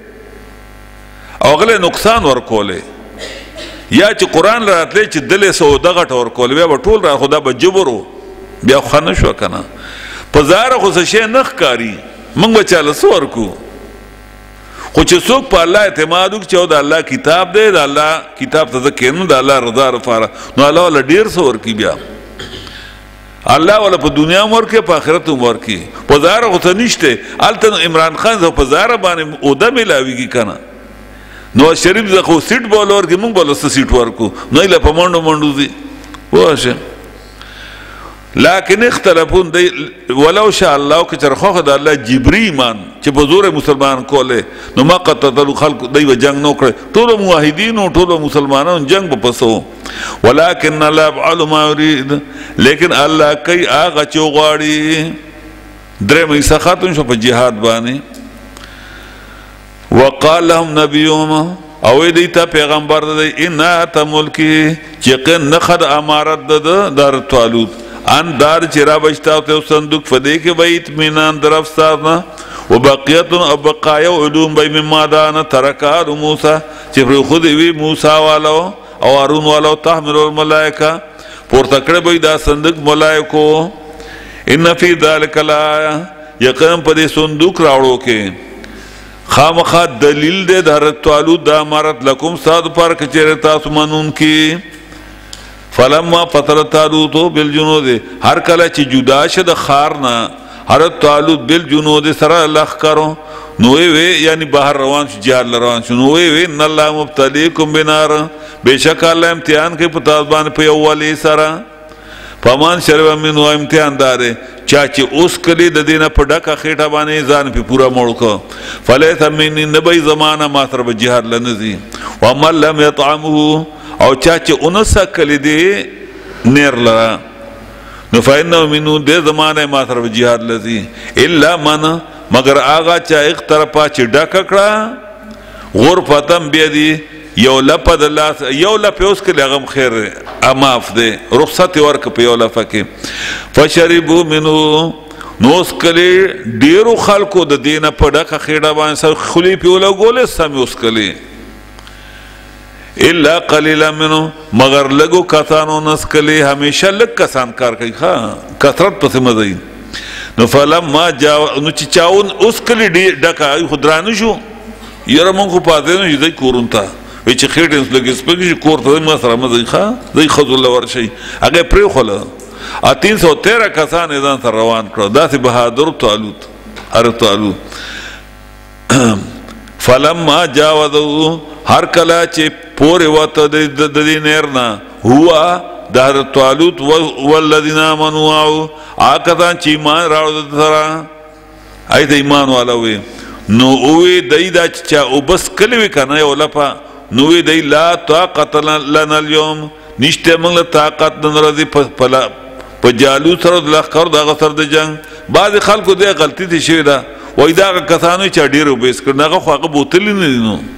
او غله نقصان ورکوله یا چې قرآن راتلی چې دلې سو دغه ټور کول بیا به ټول را خدا به جبرو بیا خو نه شو که نه په ظاهره خو څه شی نه ښکاري موږ به چاله څه ورکو خو چې څوک په الله اعتماد وکړي چې د الله کتاب دی د الله کتاب ته زه کښېنم د الله رضا لپاره نو الله والا ډېر څه ورکړي بیا الله والا په دنیا هم ورکړي په آخرت هم ورکړي په ظاهره خو څه نشته هلته عمران خان زه په ظاهره باندې اوده میلاویږي که نه نواز شریف زه خو سیټ بول ورکړي موږ به له څه سیټ ورکو نو یې له په منډو منډو ځي پوه شه لکن اختلافون دی ولو شاء الله که چېرې خوښه د الله جبري ایمان چې په زور مسلمان کولی نو ما قتلو خلق دی به جنګ نه وکړی ټولو موحدینو ټولو مسلمانانو جنګ به پس و ولکن الله یفعل ما یرید لیکن الله کوي هغه چې وغواړي درېیم حصه ختم شو په جهاد باندې وقال لهم نبيهم او دیتا پیغمبر دی ان ات ملکی چقن نخد امارت در طالوت ان دار چرا بچتا ته صندوق فدی کې بیت مینان درف صاحب وبقیت او بقایا علوم بی مما دان ترکار موسی چې پر خود وی موسی والو او هارون والو تحمل الملائکه پور تکړه به دا صندوق ملائکو ان فی ذلک لا یقین په دې صندوق راوړو کې خامخا دلیل دے د حضرت طالوت دا امارت لکم ساد پر کچیر تاسو منون کی فلما فطر طالوت بالجنود هر کله چې جدا شه د خارنا حضرت طالوت بالجنود سره لخ کرو نوې وی یعنی بهر روان شو جهاد روان شو نوې وی ان الله مبتلیکم بنار بشک الله امتحان کې پتا باندې په اولی سره پمان شرب منو امتحان داره چا چې اوس کلی د دینه په ډکه خېټه باندې ځان په پورا موړ کو فلیس منی نبی زمانہ ما سره به جهاد لنزي ومن لم يطعمه او چا چې اونس کلی دی نیر لرا نو فإنه منو دې زمانه ما سره به جهاد لزي الا من مگر آغا چا اقترپا چې ډکه کړه غرفتم بيدي یو لپه د لاس یو لپه اوس کلی هغه خیر اماف دی رخصت ورک په یو لپه کې فشربوا منه نو اوس کلی ډیرو خلکو د دینه په ډکه خېډه باندې سر خلی په لګولې سم اوس کلی الا قليلا منه مگر لګو کسانو نس کلی همیشه لګ کسان کار کوي ها کثرت پس مزي نو فلما جا نو چې چاون اوس کلی ډکه خدرانه شو یره مونږ په دې نه دې کورونتا وی چې خېټه لګې سپګې کور ته ما سره مزي ښه دوی خذ الله ورشي هغه پرې خوله 313 کسان ځان سره روان کړو داسې بهادر طالوت هر طالوت فلما جاوزوا هر کله چې پورې وته د دې نرنا هوا د طالوت والذین آمنوا آکسان چې ایمان راوړل سره اې د ایمان والوي نو اوې دای دا چې او بس کلی وی کنه یو لپا نو وی دی لا طاقت لنا اليوم نشته موږ طاقت نه راځي په جالوت سره د لښکر دغه سره د جنګ بعضې خلکو دې غلطي تې شوې ده وایي دغه کسانو چې ډېر وبیس کړي هغه خو هغه بوتلي نه دي نو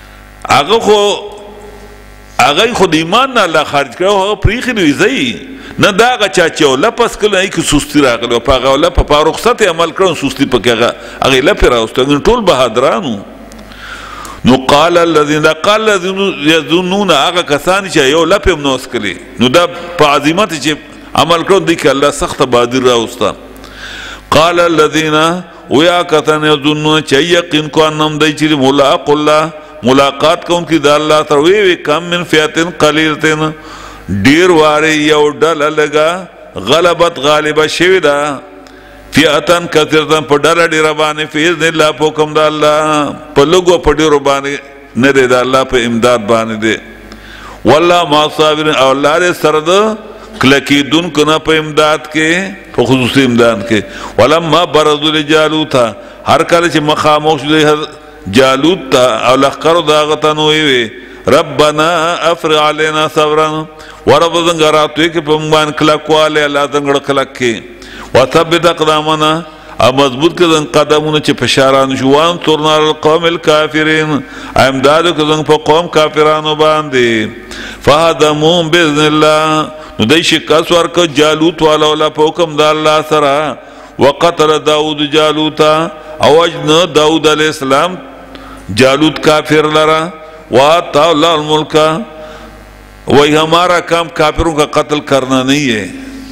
هغه خو د ایمان نه الله خارج کړی هغه پرېښي نه وي ځئ نه دا هغه چا چې یو لپس کړی هغې کې سستي راغلی په هغه لپه په رخصت یې عمل کړی سستي پکې هغې لپې راوسته ټول بهادرانو. نو قال الذين يظنون هغه کسان چې یو لپې هم نه وسکلي نو دا په عظمت چې عمل کړو دی کې الله سخت بهادر راوسته. قال الذين ویا کسان یظنون چې یقین کو انهم دی چې ملاق الله ملاقات کوونکي د الله سره وی کم من فئه قلیلة ډیر واره یو ډله لګه غلبت غالبه شوې ده فئه کثیرة په ډله ډیره باندې فی اذن الله په حکم د الله په لږو په ډیرو باندې نه دی د الله په امداد باندې دی. والله مع الصابرین او الله دې سره د کلکیدونکو نه په امداد کې په خصوصي امداد کې. ولما برزوا لجالوت هر کله چې مخامخ شو جالوت ته او لښکرو د هغه ته نو وی ربنا افرغ علينا صبرا ورب زنګ راتوي کې په موږ باندې کلکواله الله زنګ کلک کې وثبت اقدامنا او مضبوط کړه قدمونه چې فشاران شو وان تورنا القوم الكافرين امداد کړه په قوم کافرانو باندې فهدمهم باذن الله نو دای شکاس ورک جالوت والا ولا په حکم د الله سره وقتل داود جالوت او اجن داود علیہ السلام جالوت کافر لرا واتا اللہ الملک وہی ہمارا کام کافروں کا قتل کرنا نہیں ہے.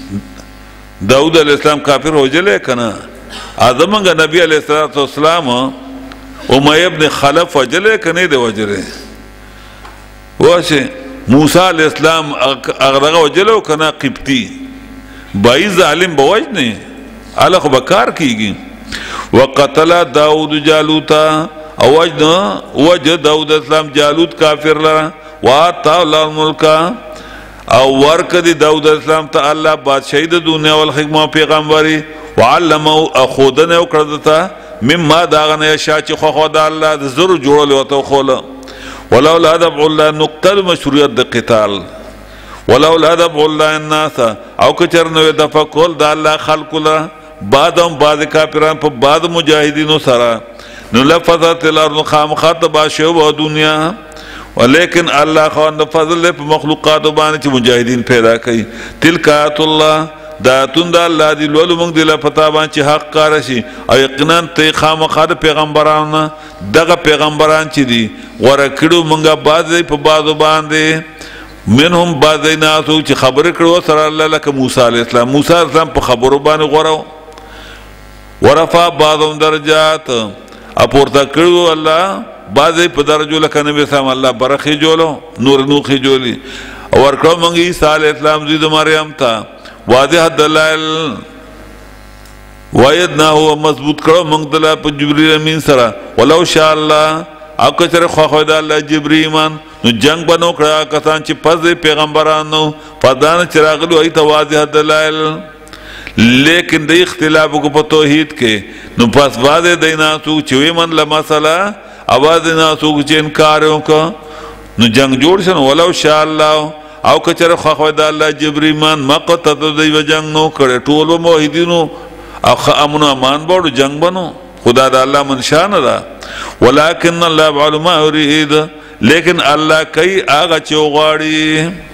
داود علیہ السلام کافر ہو جلے کنا آدمنگا نبی علیہ السلام امیہ ابن خلف وجلے کنے دے وجلے واسے موسیٰ علیہ السلام اغرغ وجلے کنا قبطی بائی ظالم بوجنے علق بکار کی گی. وقتل داود جالوتا وجه داود اسلام جالوت کافر لرا واتا اللہ الملک او ورک دی داود اسلام تا اللہ بادشاہی دا دنیا والحکمہ پیغمبری وعلمو اخودن او کردتا مما داغن یشا چی خوخو دا اللہ دا ضرور جوڑا لیوتا خولا. ولولا دفع اللہ نقتل مشروعیت دا قتال ولولا دفع اللہ الناس او کچرنوی دفع کول دا اللہ خلق لرا بعدم بعد کافران پا بعد مجاہدینو سرا نو لفظت الارض خامخات باشیو با دنیا ولیکن اللہ خوان فضل لے پا مخلوقات بانی چی مجاہدین پیدا کئی. تلک آیات اللہ داتون دا اللہ دی لولو منگ دی لفتابان چی حق کارشی او یقنان تی خامخات پیغمبران دغا پیغمبران چی دی ورکڑو منگا باز دی پا بازو باندے منهم باز دی ناسو چی خبر کرو سر اللہ لکا موسیٰ علیہ السلام موسیٰ علیہ السلام پا خبرو باندے غورو ورفا بعضهم درجات اپورتا کرو اللہ بعضی پا درجو لکا نبی اسلام اللہ برخی جولو نور نوخی جولی ورکڑو منگی عیسیٰ علیہ السلام زید مریم تا واضح دلائل وایدناہو مضبوط کرو منگ دلائل پا جبریل امین سرا ولو شاء اللہ او کچر خواہوی دا اللہ جبری ایمان نو جنگ بنو کرا کسان چی پس دی پیغمبران نو فدان چراغلو ایتا واضح دلائل لیکن دی اختلافو کو پا توحید کے نو پس بعد دی ناسو چوی من لمسلا آواز دی ناسو کو چی انکاریوں کا نو جنگ جوڑ شن ولو شاء اللہ او کچر خواہوی دا اللہ جبری ایمان مقتت دی و جنگ نو کرے طول و موحدینو امن و امان باڑو جنگ بنو خدا دا اللہ منشان دا ولیکن اللہ بعلو ما ارید لیکن اللہ کئی آغا چو غاڑی